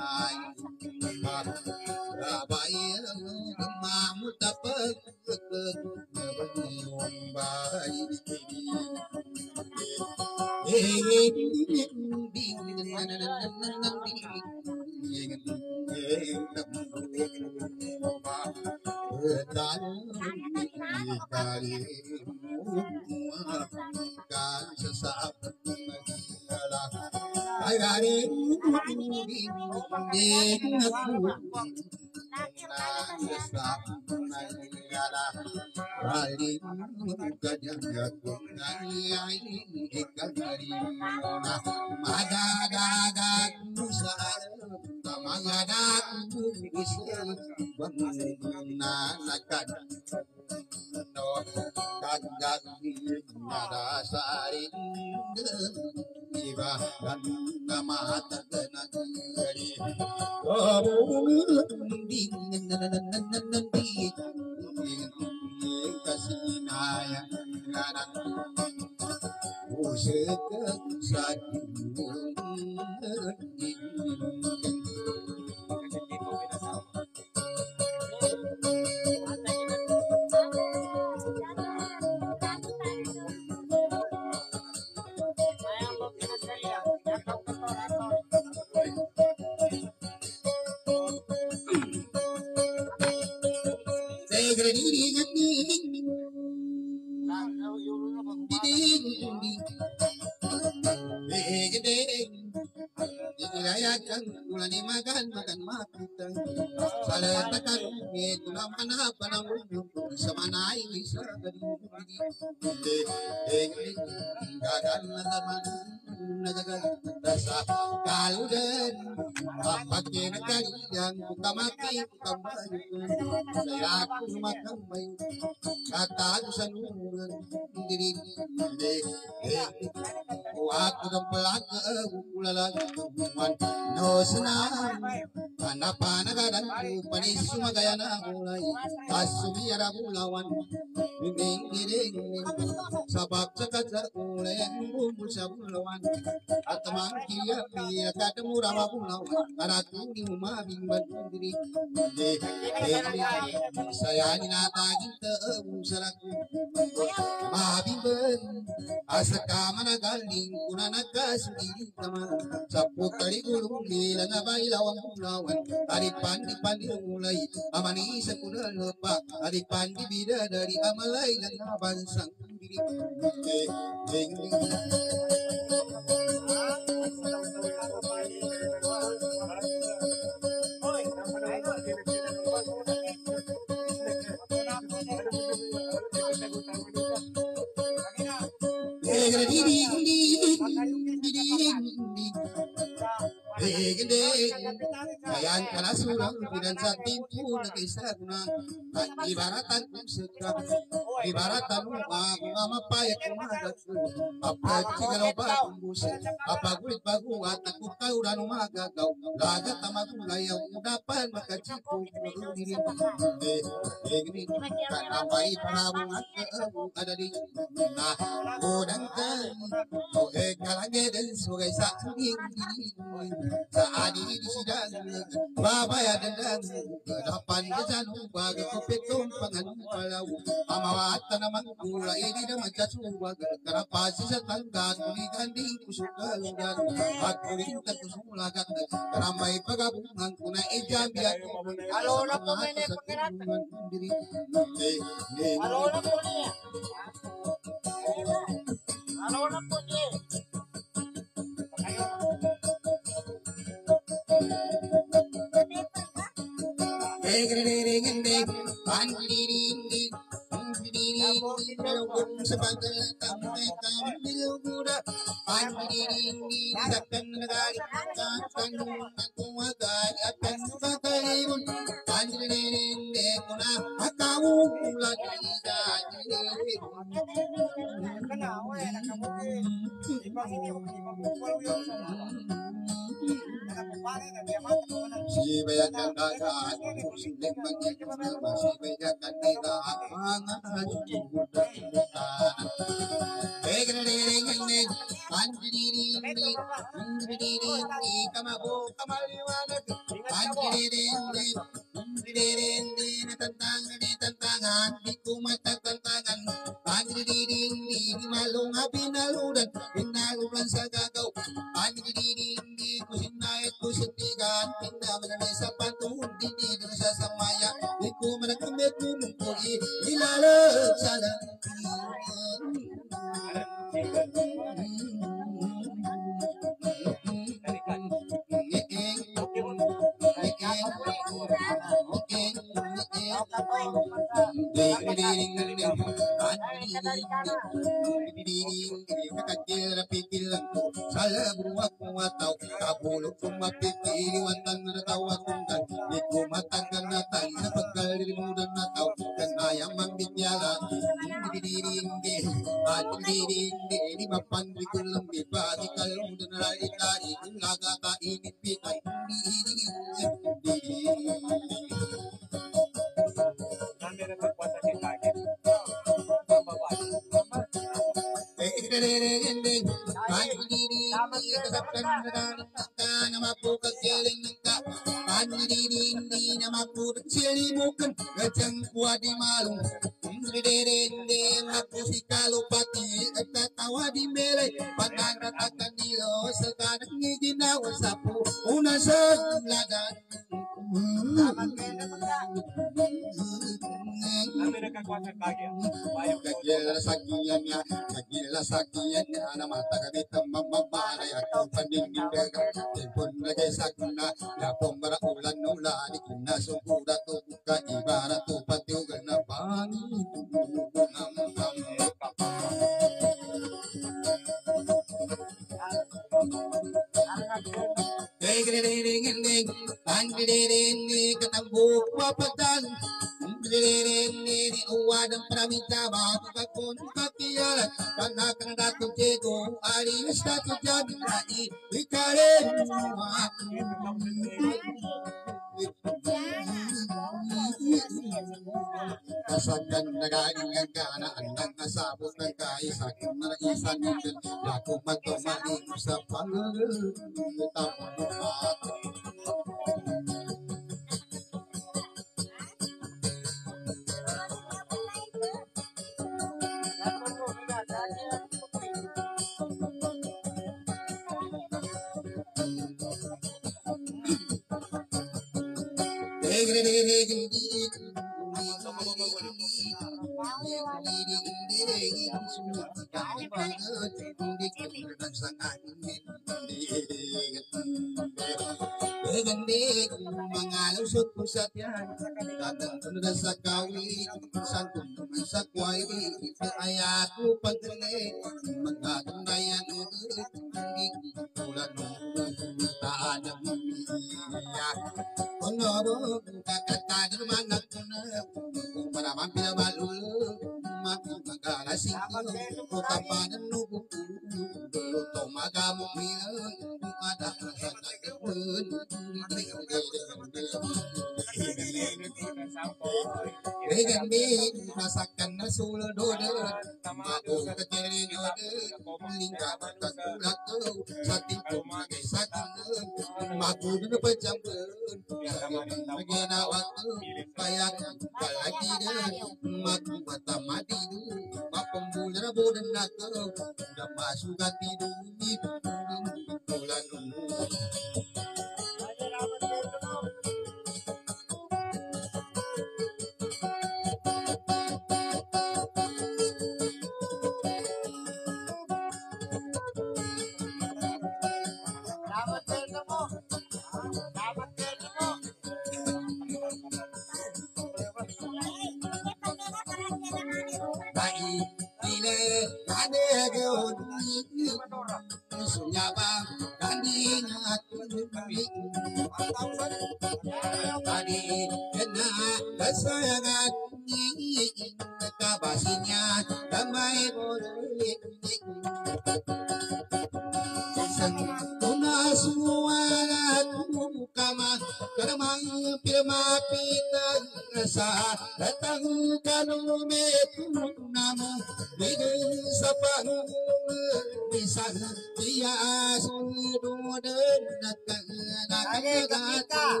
Datang kanu metu namu bidun sapang bisan dia sudu dan datang datang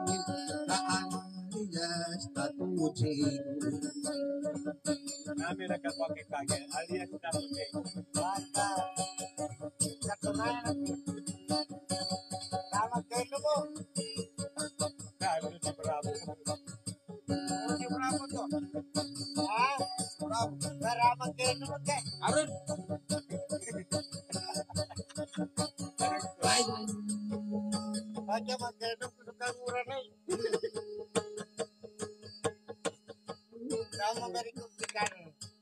Kami nak pakai kaget alias tahu deh. Satu mana? Nama kau tu? Kau itu berapa? Berapa tu? Ah, berapa kau tu? Arun. Baik. Baca makan tu tukang murah ni. Kamu beri kupikan.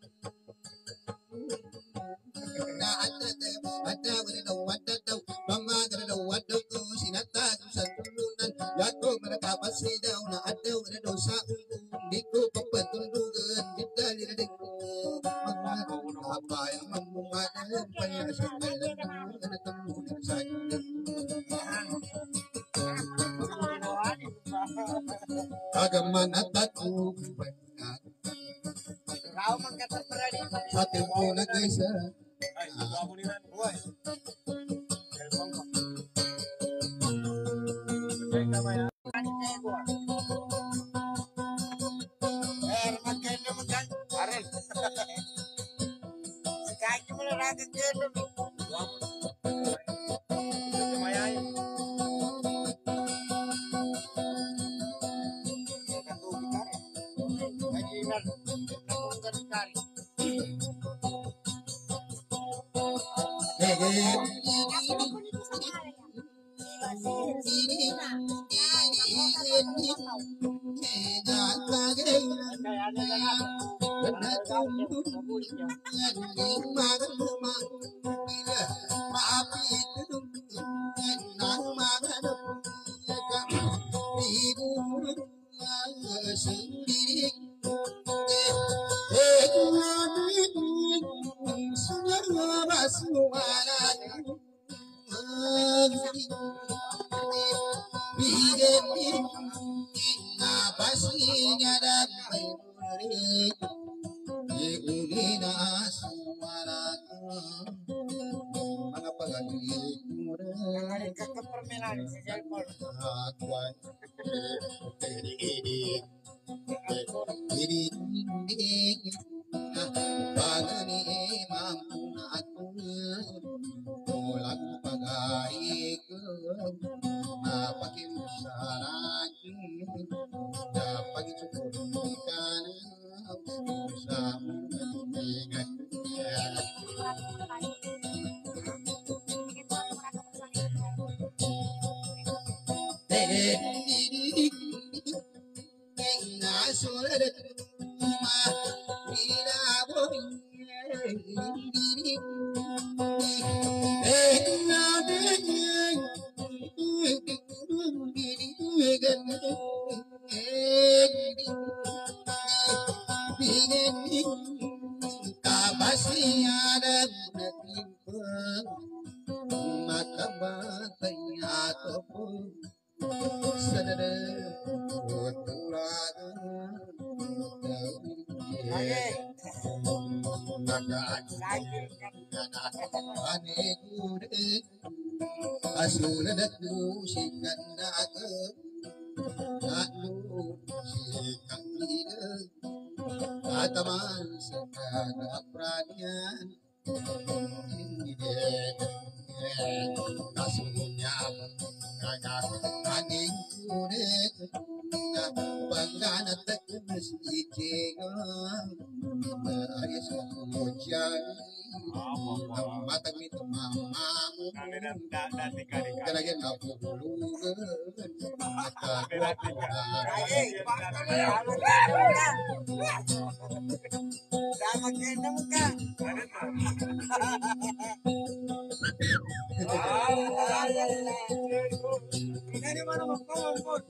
Bagaimana tatu Kau mengkata berani. satu pun guys. Kamu ni kan, boy. Kasihnya mengajar aning kudet Bangganat tekemesijengan Ayah semujan Matang itu mamamu Keragian aku bulungan Ini mana mau ngomong?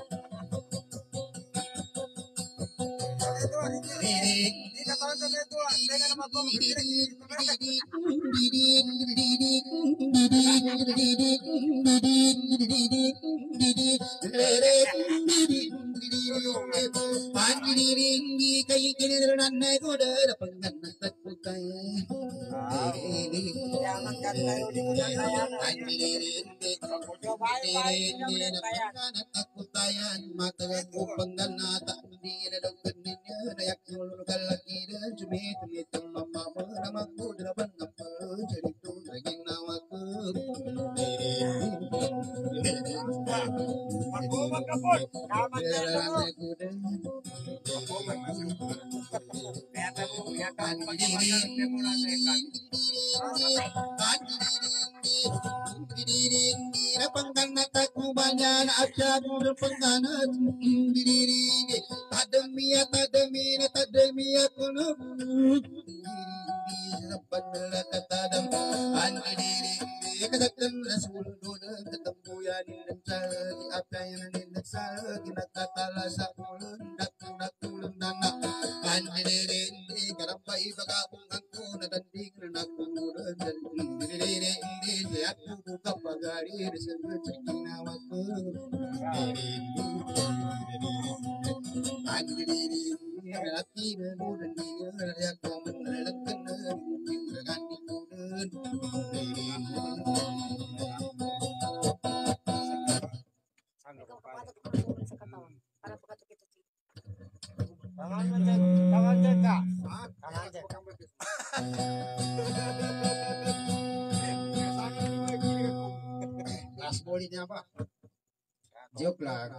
Bolehnya apa? Joklar.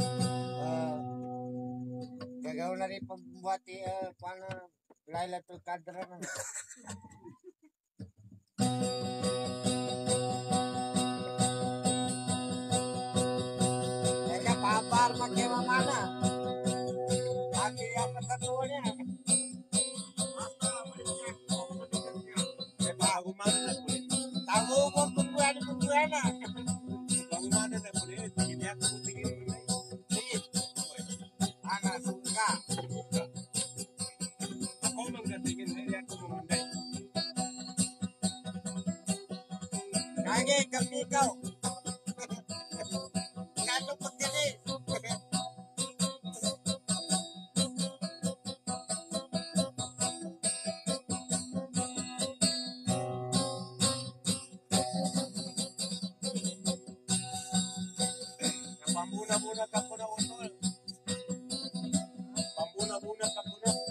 Gagaw na rin pembuat paano Lailatul Qadar na. Kaya papar magkemamana. Lagi yang ketetuanya. Bago mana po. Tago mo pagkuhan na. Bago mana na po. Hindi ako tingin. Ana suka. Ako man gatingin hindi ako mamunday. Kage kami ikaw. Kato pagdili. Pambuna-buna ka po na utol. Pambuna-buna ka po na.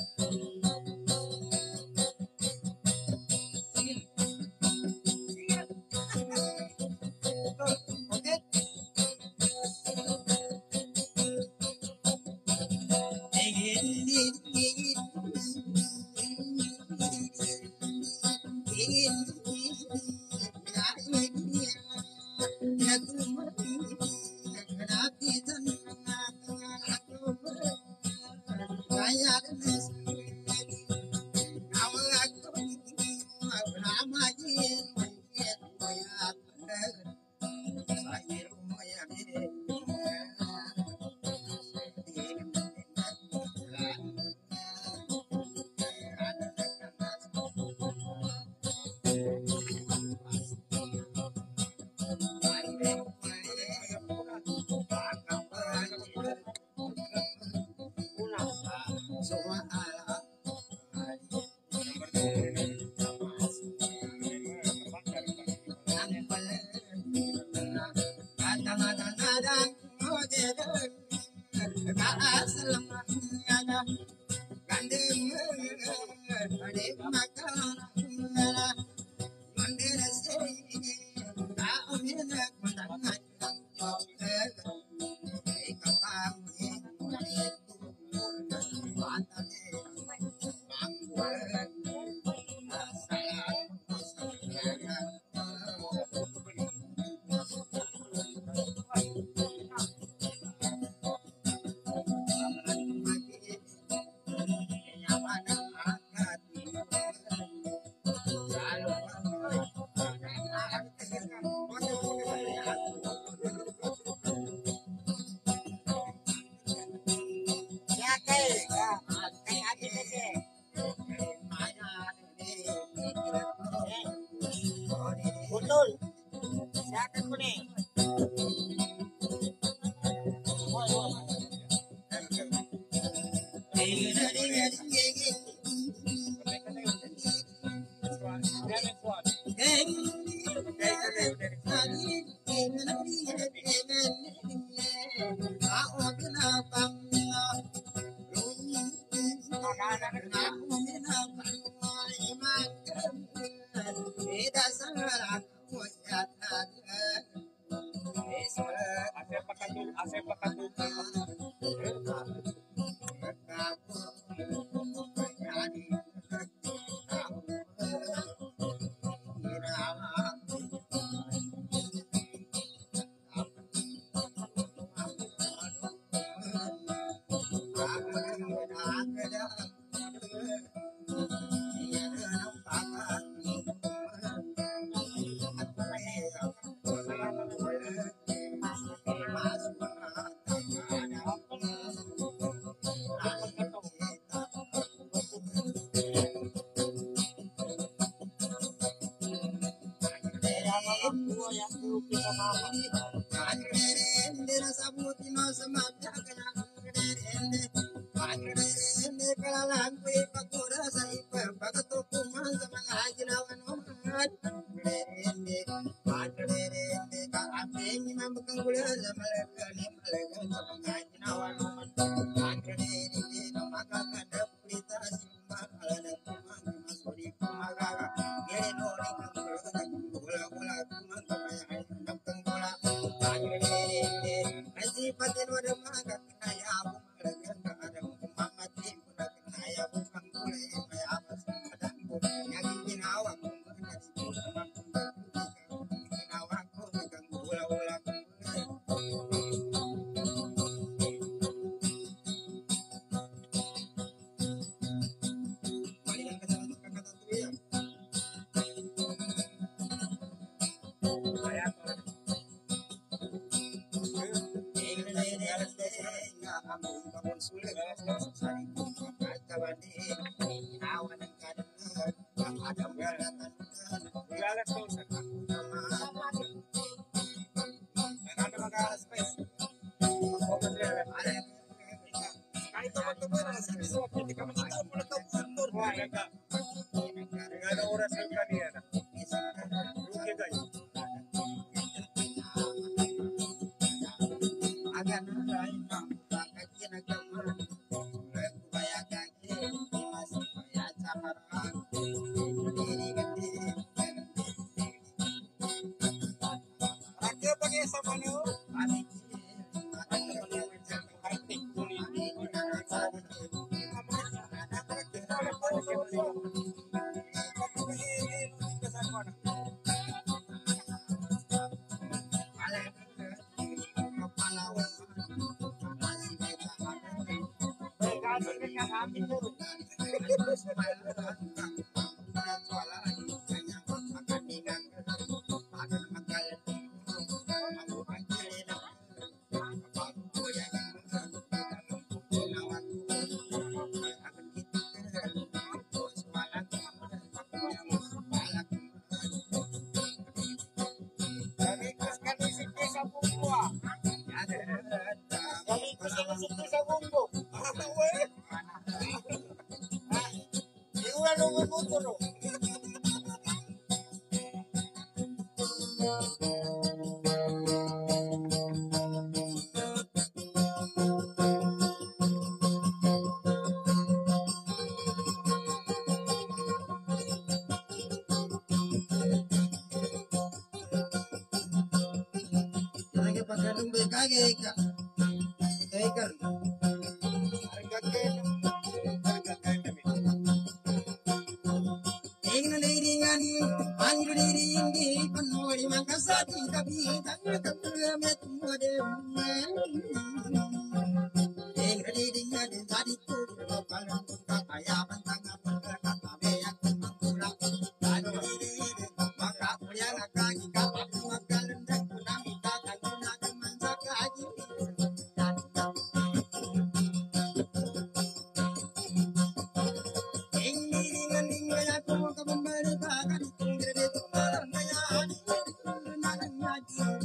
Thank you.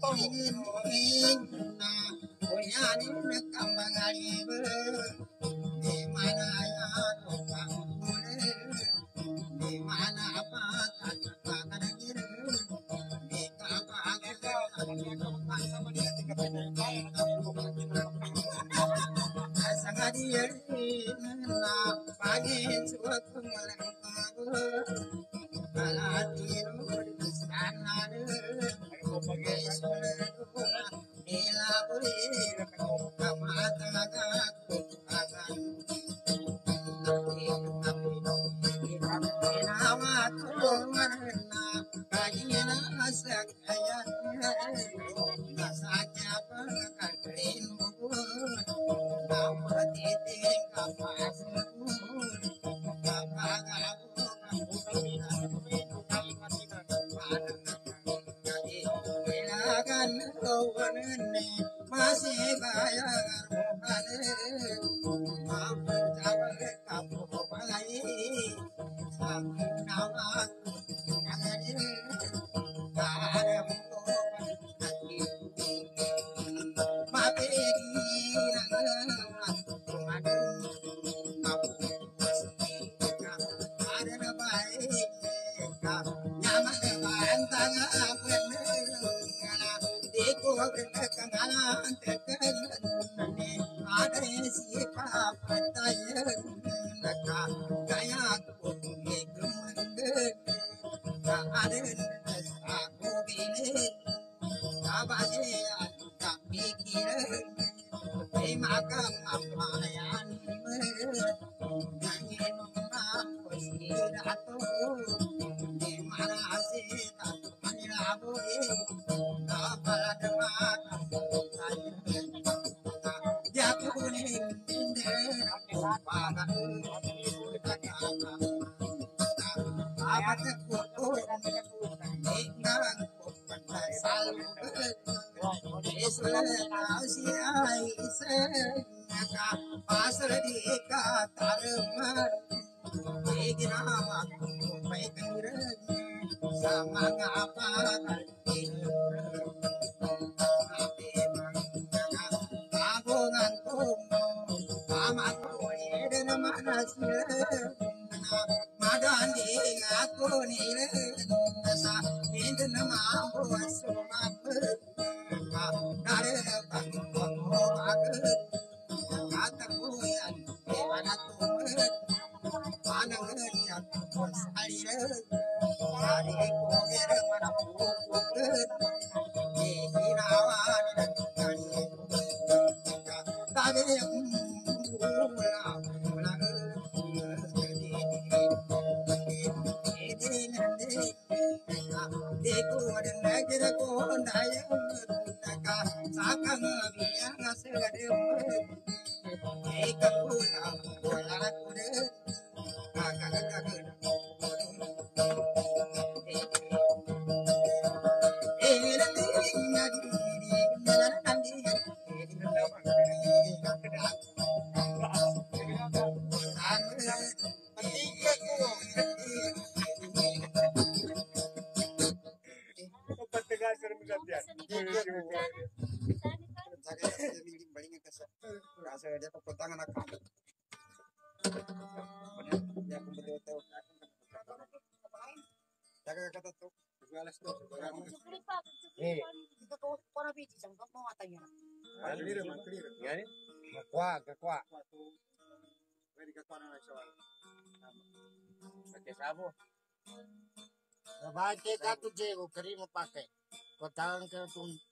Baca katu jego kerima pakai. Kotangan kena tunduk.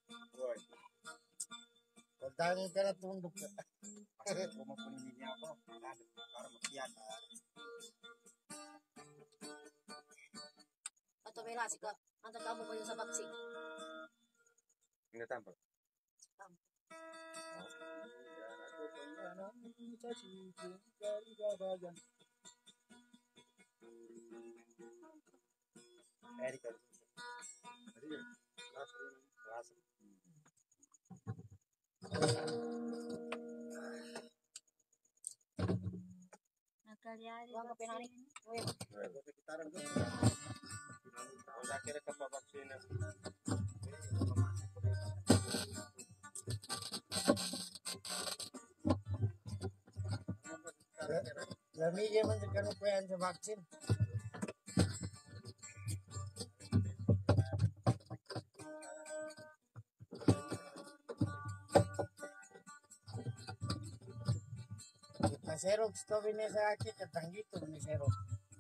Kotangan kena tunduk. Atau bela sih kak, antar kamu mau sa vaksin. Ini tampil. Gua nggak penari. Akhirnya ke vaksin. Lamigay man sa kanupayan sa vaksin. Serok story niya sa akin, katanggito ni Serok.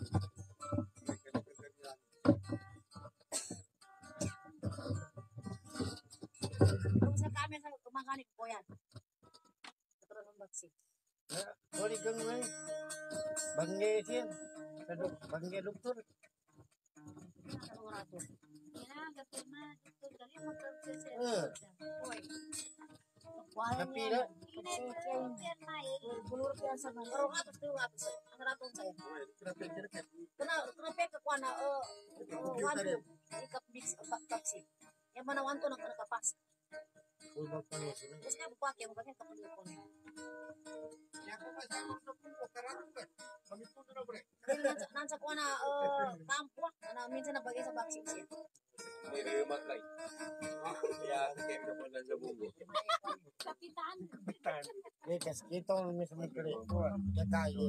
Sa kami sa kumakanik po yan. Katulad ng baksin. Sorry kang may. Bangge siya. Bangge doktor. Gatil na. Dali mo Kapila. Menurut yang sama. Kalau atas tuh atas. Ang ratong saya. Kenapa ke kuana wanto ikap bis kapsi. Yang mana wanto nak kapas. Terus kan buat yang bukannya kapal pun. Nansa kuana kampung na minsan na bagay sa baksin siya. Hindi yung maklay. Kaya kayo na pala sa bugo. Kapitan. Kasi ito ang mismo krito. Katayo.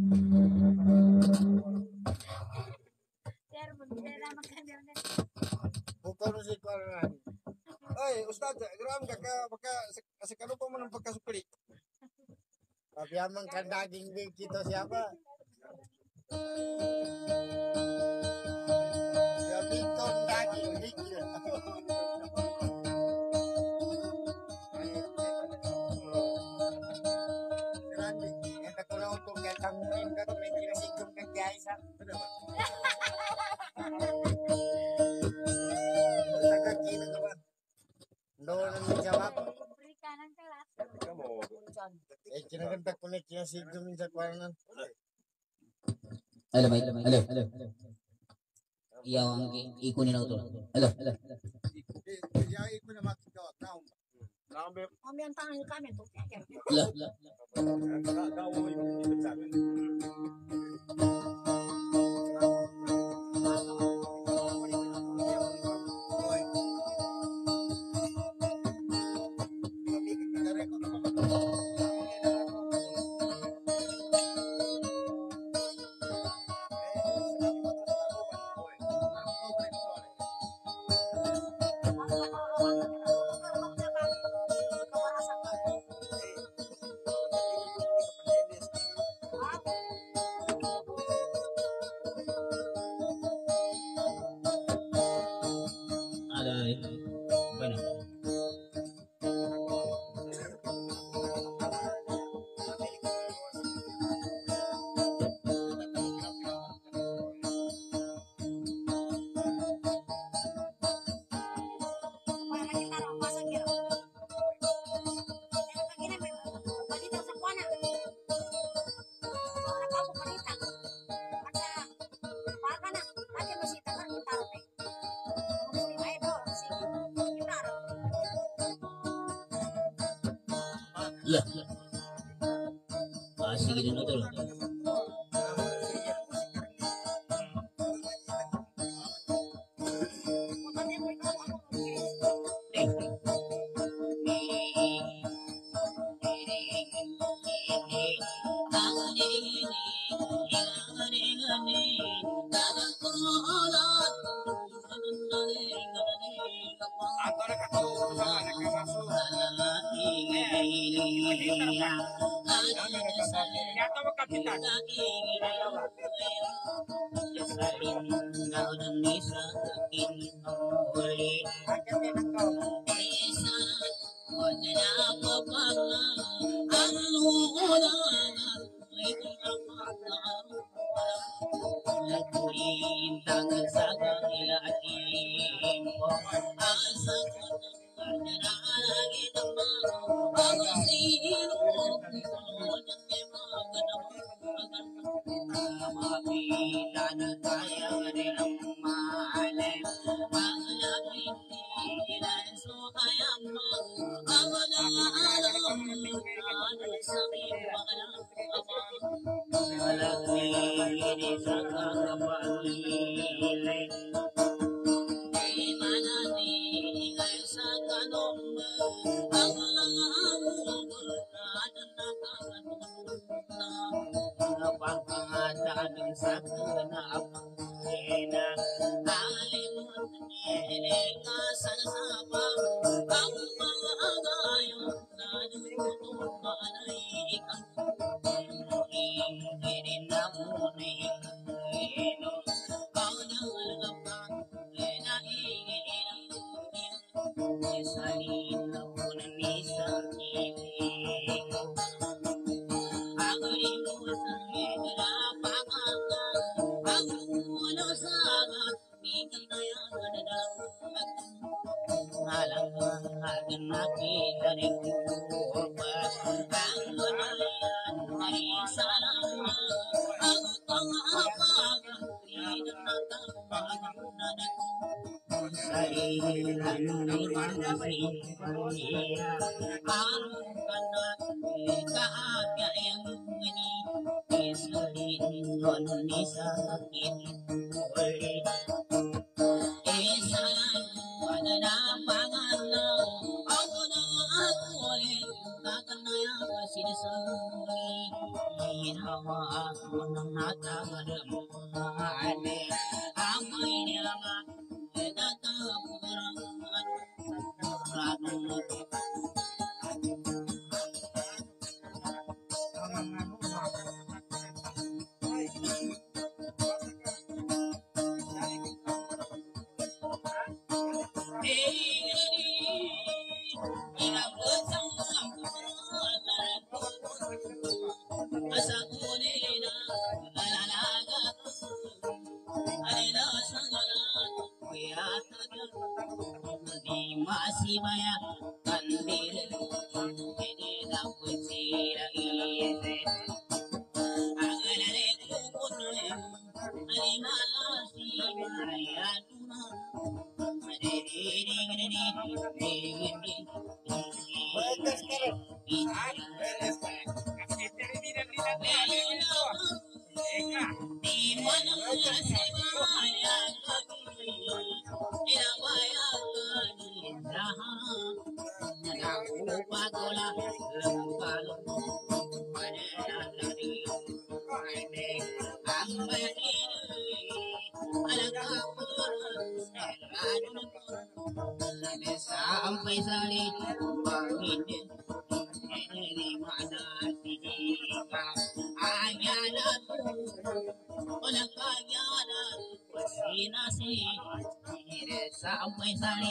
Pero magdala magkano na. Bukaw na si Kuaran. Ay, Ustad, gram baka sa kalupa mo ng pagkasukli. Pabiamang kan daging big kita siapa? Ya bitong daging big. Nanti kita kalau untuk datang main kan kita singgung ke biasa. Kita kini kawan. Doon ang jawab. Perikanan kelas. Kinaganda ko na kinasinggung sa kwanan. Halo, baik. Halo. Iya, ang ikunin ako to. Halo. Ya, iko na makikaw. Kami ang tangan kami to. Halo. Bueno. Lah. Sige din ito. Bang Sampai sari sampai sari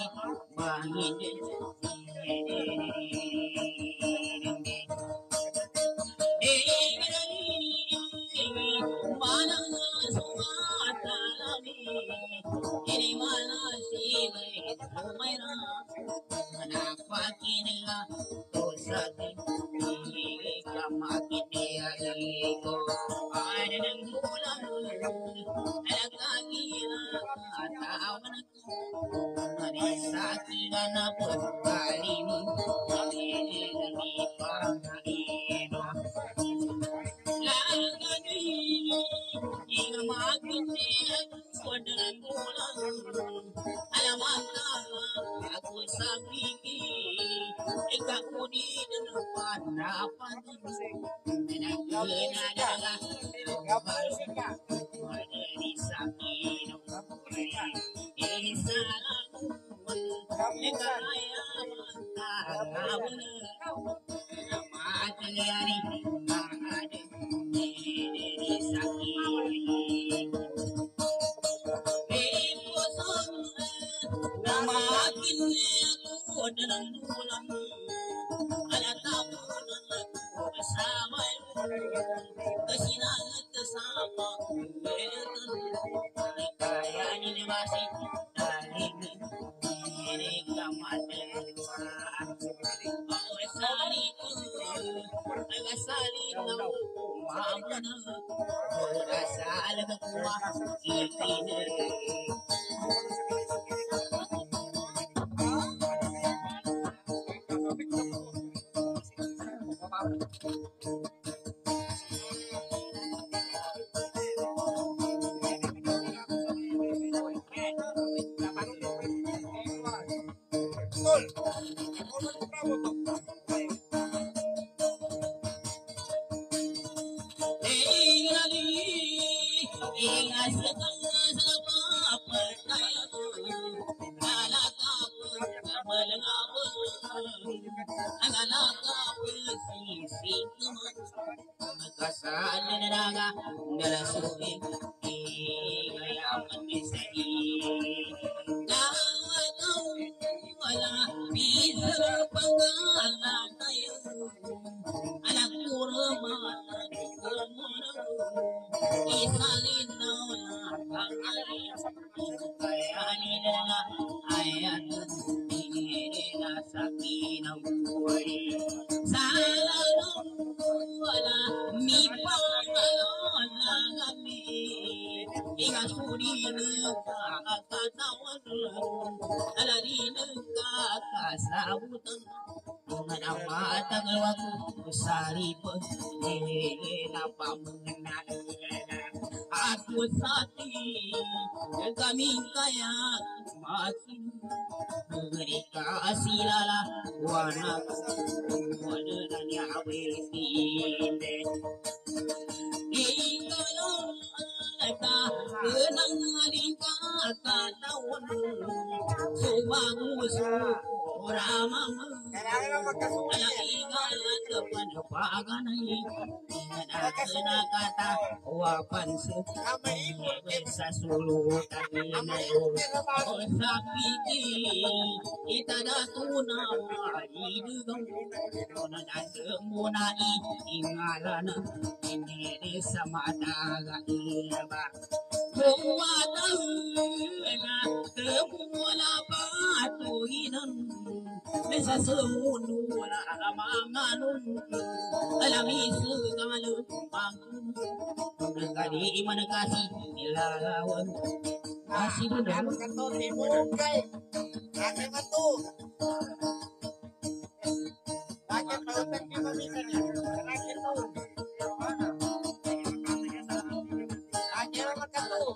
kasalinaga narasuwi ayaman misai kawataw wala bisa pangalan tayo anak kurma isalin na wala kang alis kaya nila ayat na sa kinabuhay wala mi pangalon na kami ingasuri na kakatawan alarin ang kakasabutan manamatan ako sa ripon na pamungan ako sa atin kaming kaya masin mereka silala wana wana niya awesinde ikalong alata kenang alingka katawan sumanguso ramang alaigal depan paganay nakata wapan sa sulutan ninayo sa piti itada tunawa idugang nanasemunai ingalan ini sa mataga iba kumataw na temula patuhinan sa semundo wala amanganun alamis gamalun pangkadi manakasi ilawan masih dudang kay ate matu bakit palapan ki mamisan ya bakit to aja makatu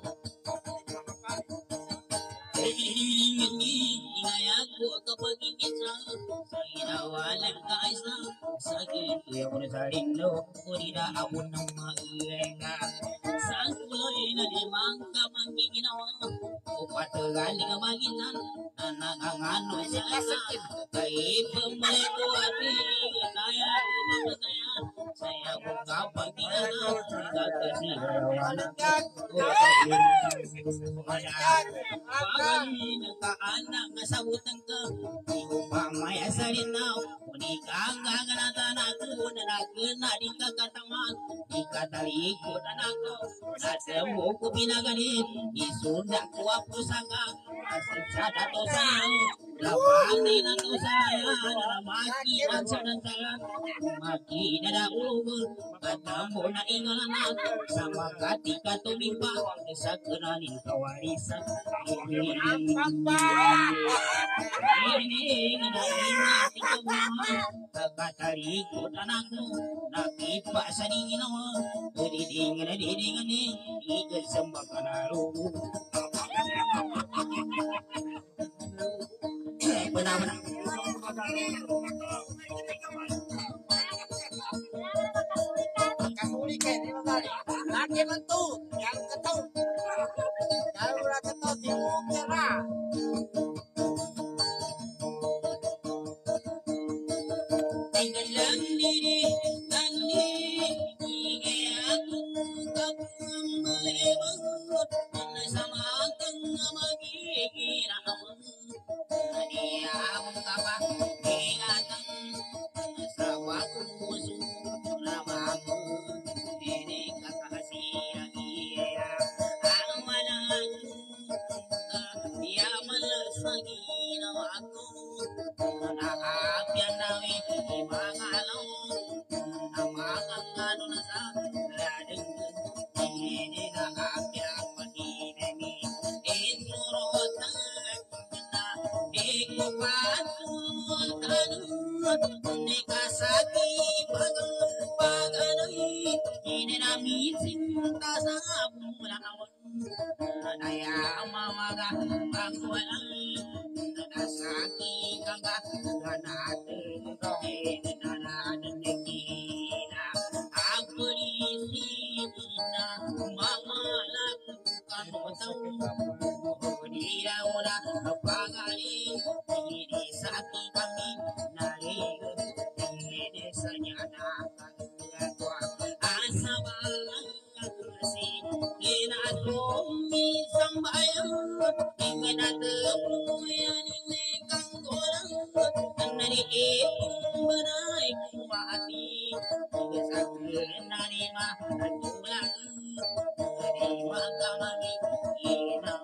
inayako kapag isa sa inawalan ka isa sa gilid ko na sa rinlo ko nila ako ng maienga sa kuloy na limang kamang ginawa o patagali ka maginan na nangangano sa asa kay pamay ko ati kaya ko mamataya saya ko kapag ginagawa kasi nagkaanak nga sabutan ka pamaya sa rinaw unikang gaganatan ako na nagkana di kakataman ikatalikod na ako nasa mo ko pinagalit isunda ko ako sanga asasada to sa'yo lapang na to sa'yo na makinan sa nantalan makina na ugon katamo na ingalanan sa makati ka tumimpa sa kananin kawarisan ini nangyari ka mga kakatarikot anakmu nakipa sa ninginawa didingan ni ikot sa makanaro benar-benar kasuri kayak di mana lagi mentu yang ketau kalau udah ketau timur kira tinggalan diri tani aku kapung melebat sama tengah magikira dia apa ingatan sawaku ramamu ini kakasiran dia amalan dia malasagi nawaku nakapian nawi imangalaw namakangano na sa ladeng ini nakapian paninemi inurot na ikupatul tanut nikasaki paganay ini nami cinta sa bulawan naya mamaga pagwalay nasaki kaga ganate nananagina agpulisina mamalag kamotang dia ora pagali ini saki kami nari ini sanyana Sumi sambayang ingin ada yang ini kang goreng nari ikung berai kumati kesakit nari mah tulang nari magamami inau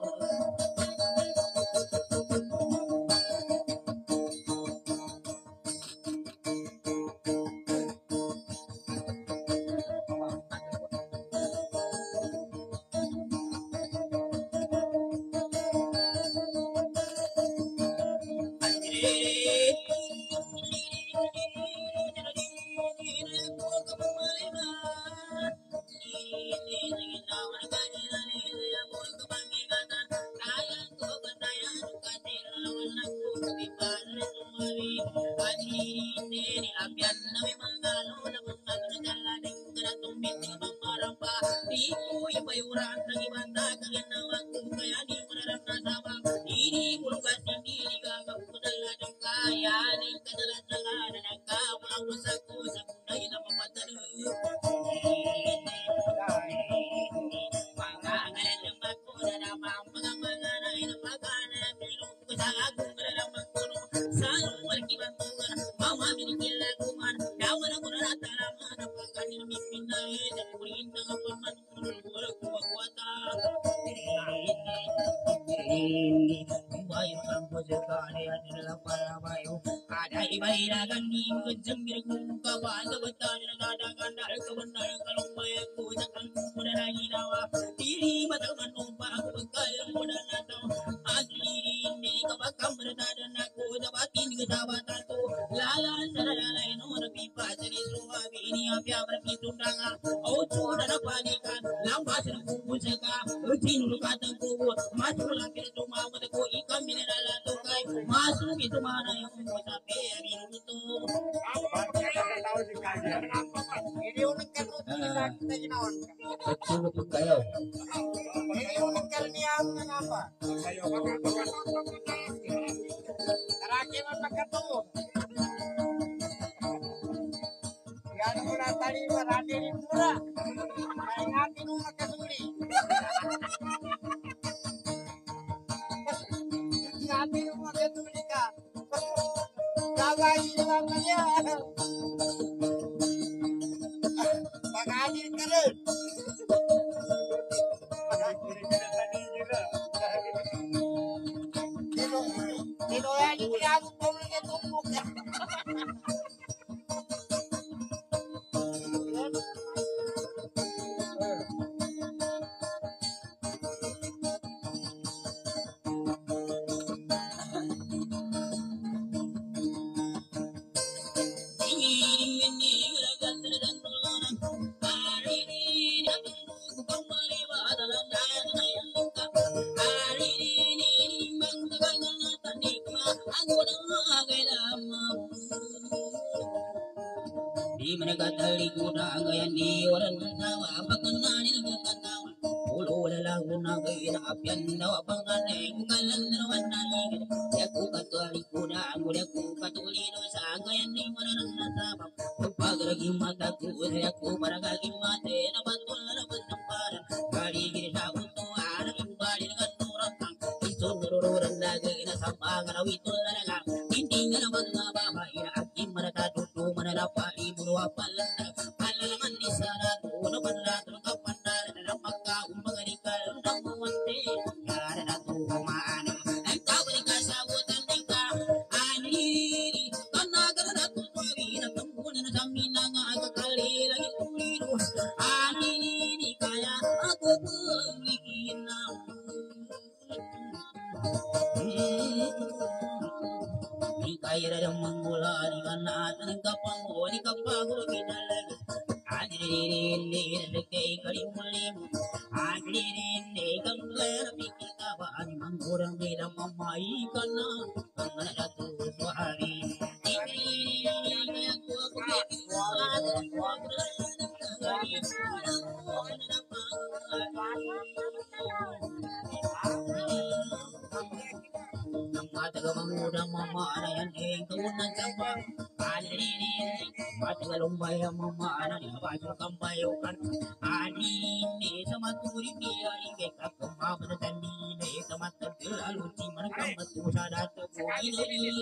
Matagalong bayang mamana ni abay kambayo kan ani ni sama turi ni ari ke kakama tandi ni sama terlalu ci man kamatu sadat ko ini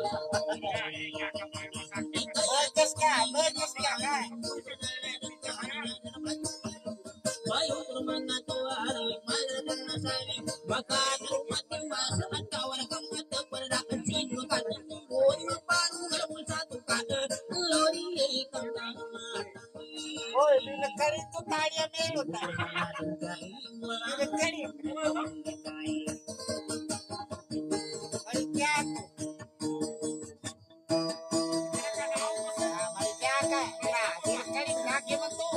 bayu rumah tua ari malah nasari bakat mati masa kawan kamu terperakan sini kan oh baru kalau satu kata lori Oi, binakari itu tanya melu tak? Binakari. Marikiak. Marikiak. Nah, binakari lagi betul.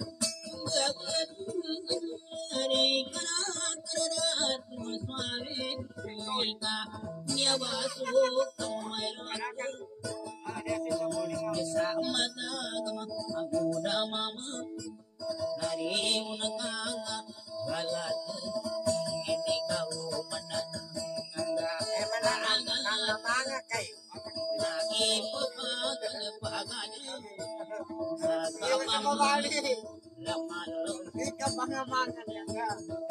Suave masuk kamar sama kama aku dah mama dari unakanga galat ini kau menang Manga kay. lagi paganya sa Iwan sa mabali. laman Ika manga niya.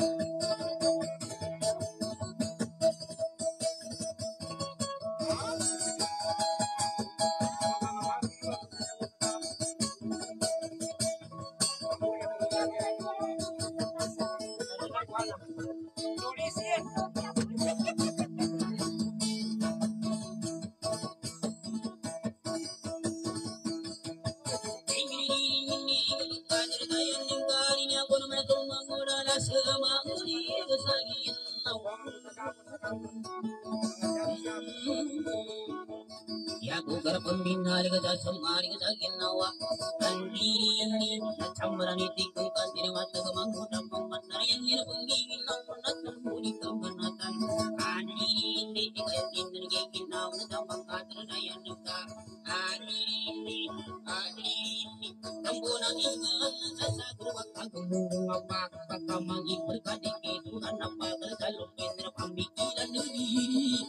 Ya bukan pembina kita semari kita kinawa andini cambaran itikung kantir mata kemangutan pemantar yang nira penggigin namunatan budi kebenatan andini kayak kinten gigin namun tambang kater daya nuka andini tambunan ingat sasa kurwak agung apa kakamagi berkadik itu apa kalau kendra pambikiran diri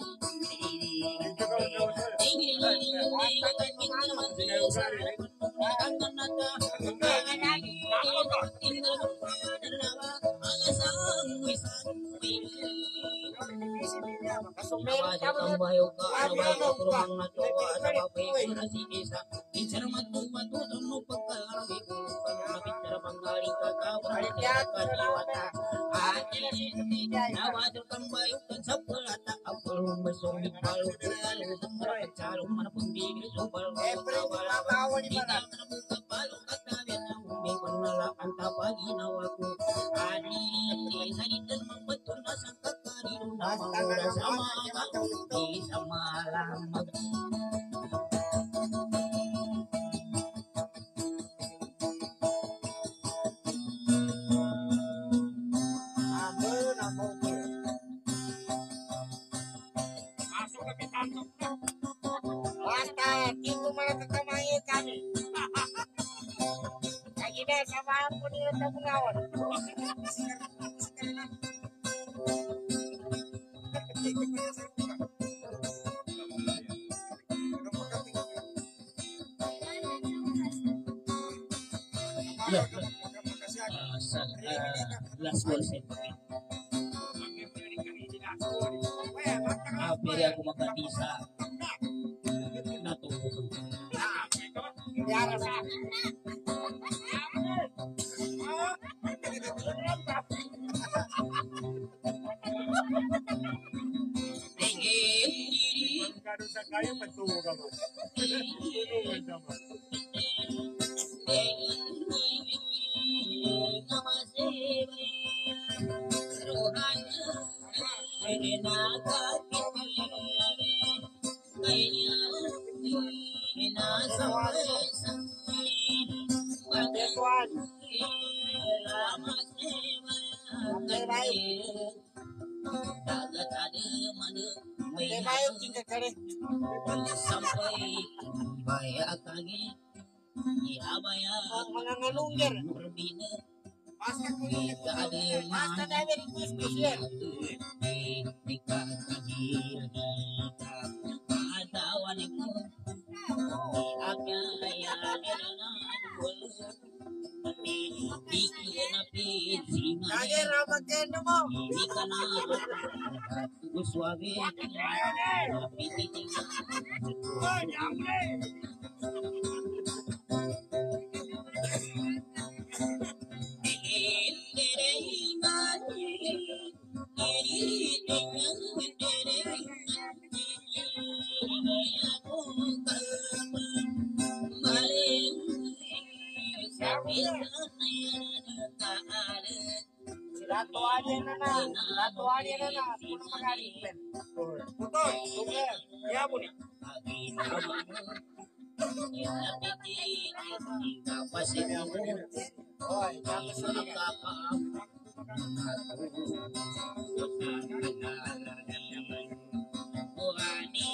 Akhirnya aku makan bisa. Sampai bayar kaki, ya bayar mengalungir berbina. Kita ada masa dari spesial. Kita kaki kita ada wanita. Apa ya dengan bikin api singa. Kaya rapakan mo. Ikan apa? Suami. Api tinggal. Wani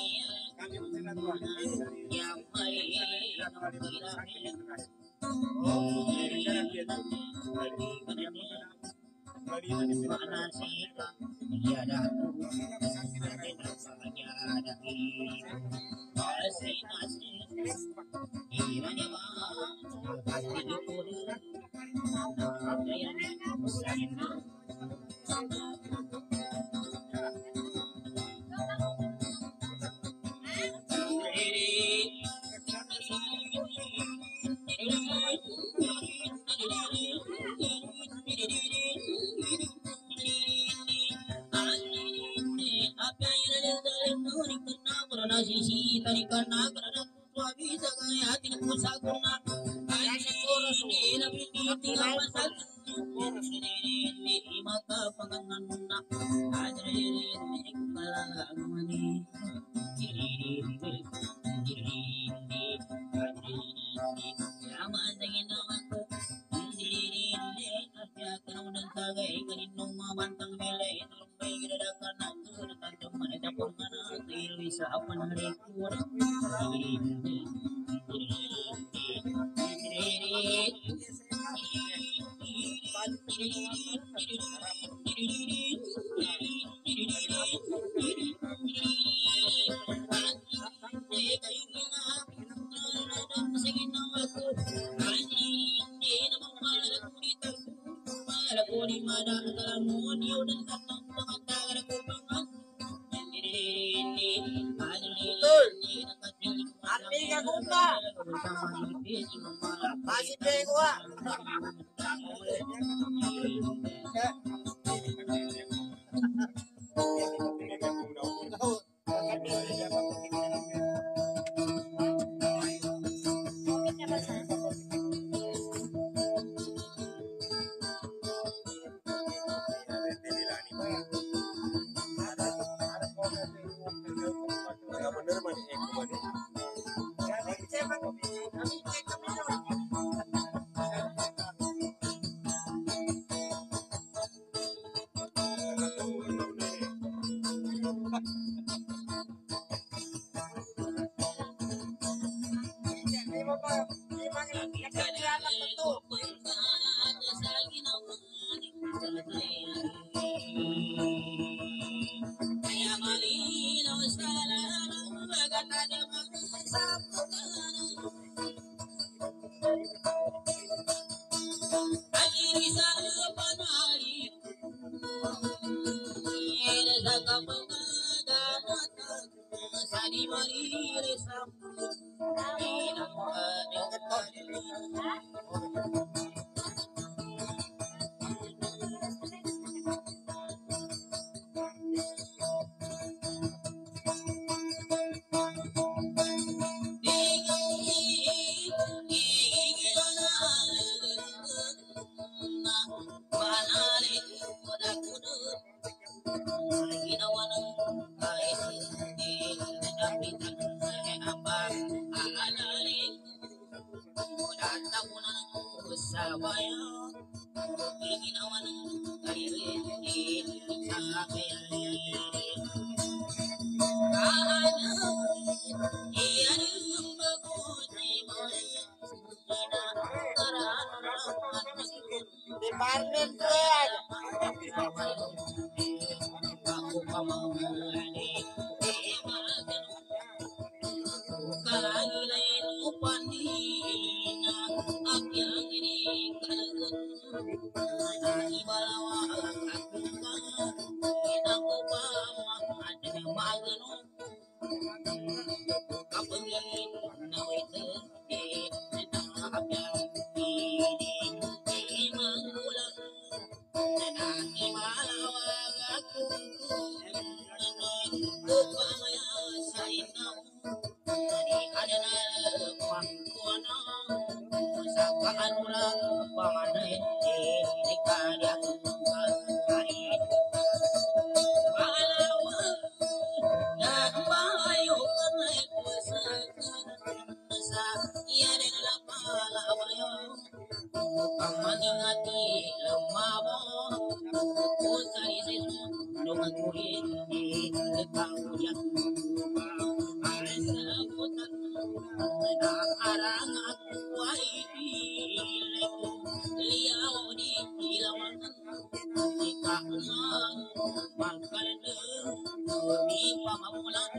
Thank you.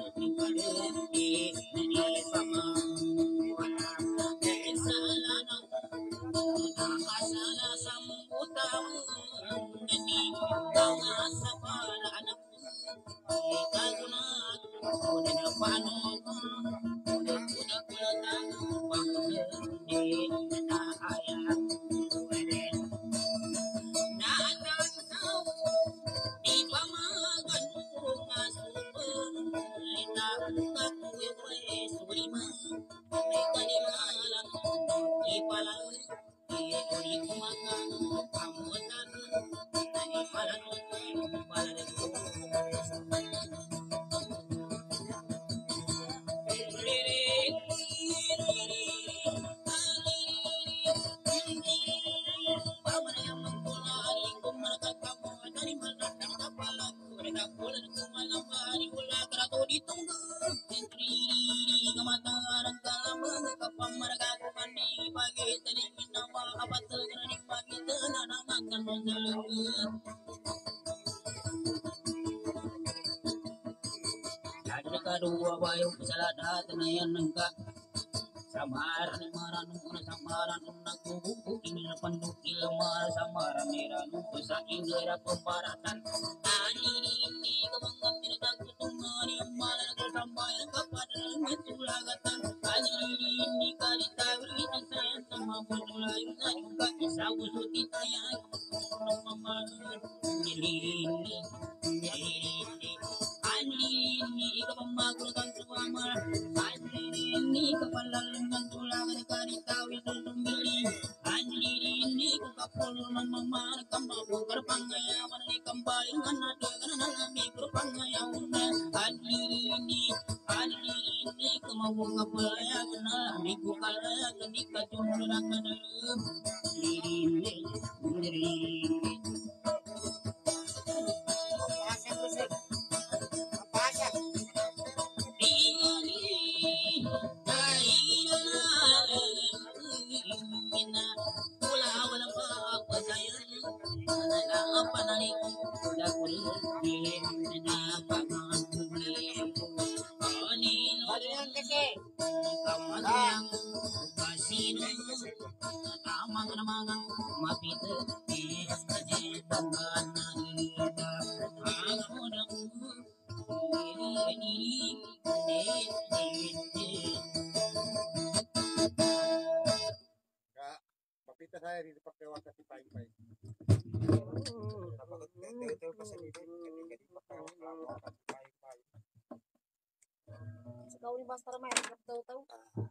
Kadua bayu salada tenayan nangka samaran maranu samaran naku ini panduk ilmar samaran meranu sa indera pembaratan ani ini kemangkan tidak kutumani malan sampai kepada mentulagatan ani ini kali tawri saya sama budulai juga bisa usuti tanya mama ini ini kepemagulkan suamar ini kepalalangan tulangan karitawi tumbili ini kukapulu mamar kambabu kerpangayawan ni kembali ngana dengan nami kerpangayawan ini kemabu kapalaya kena miku kalaya kenika cumulakan ini Papita saya di pakai waktu si paing-paing. Apa itu pasal itu ketika dipakai waktu si paing-paing. Sekau ni pastor main tahu-tahu.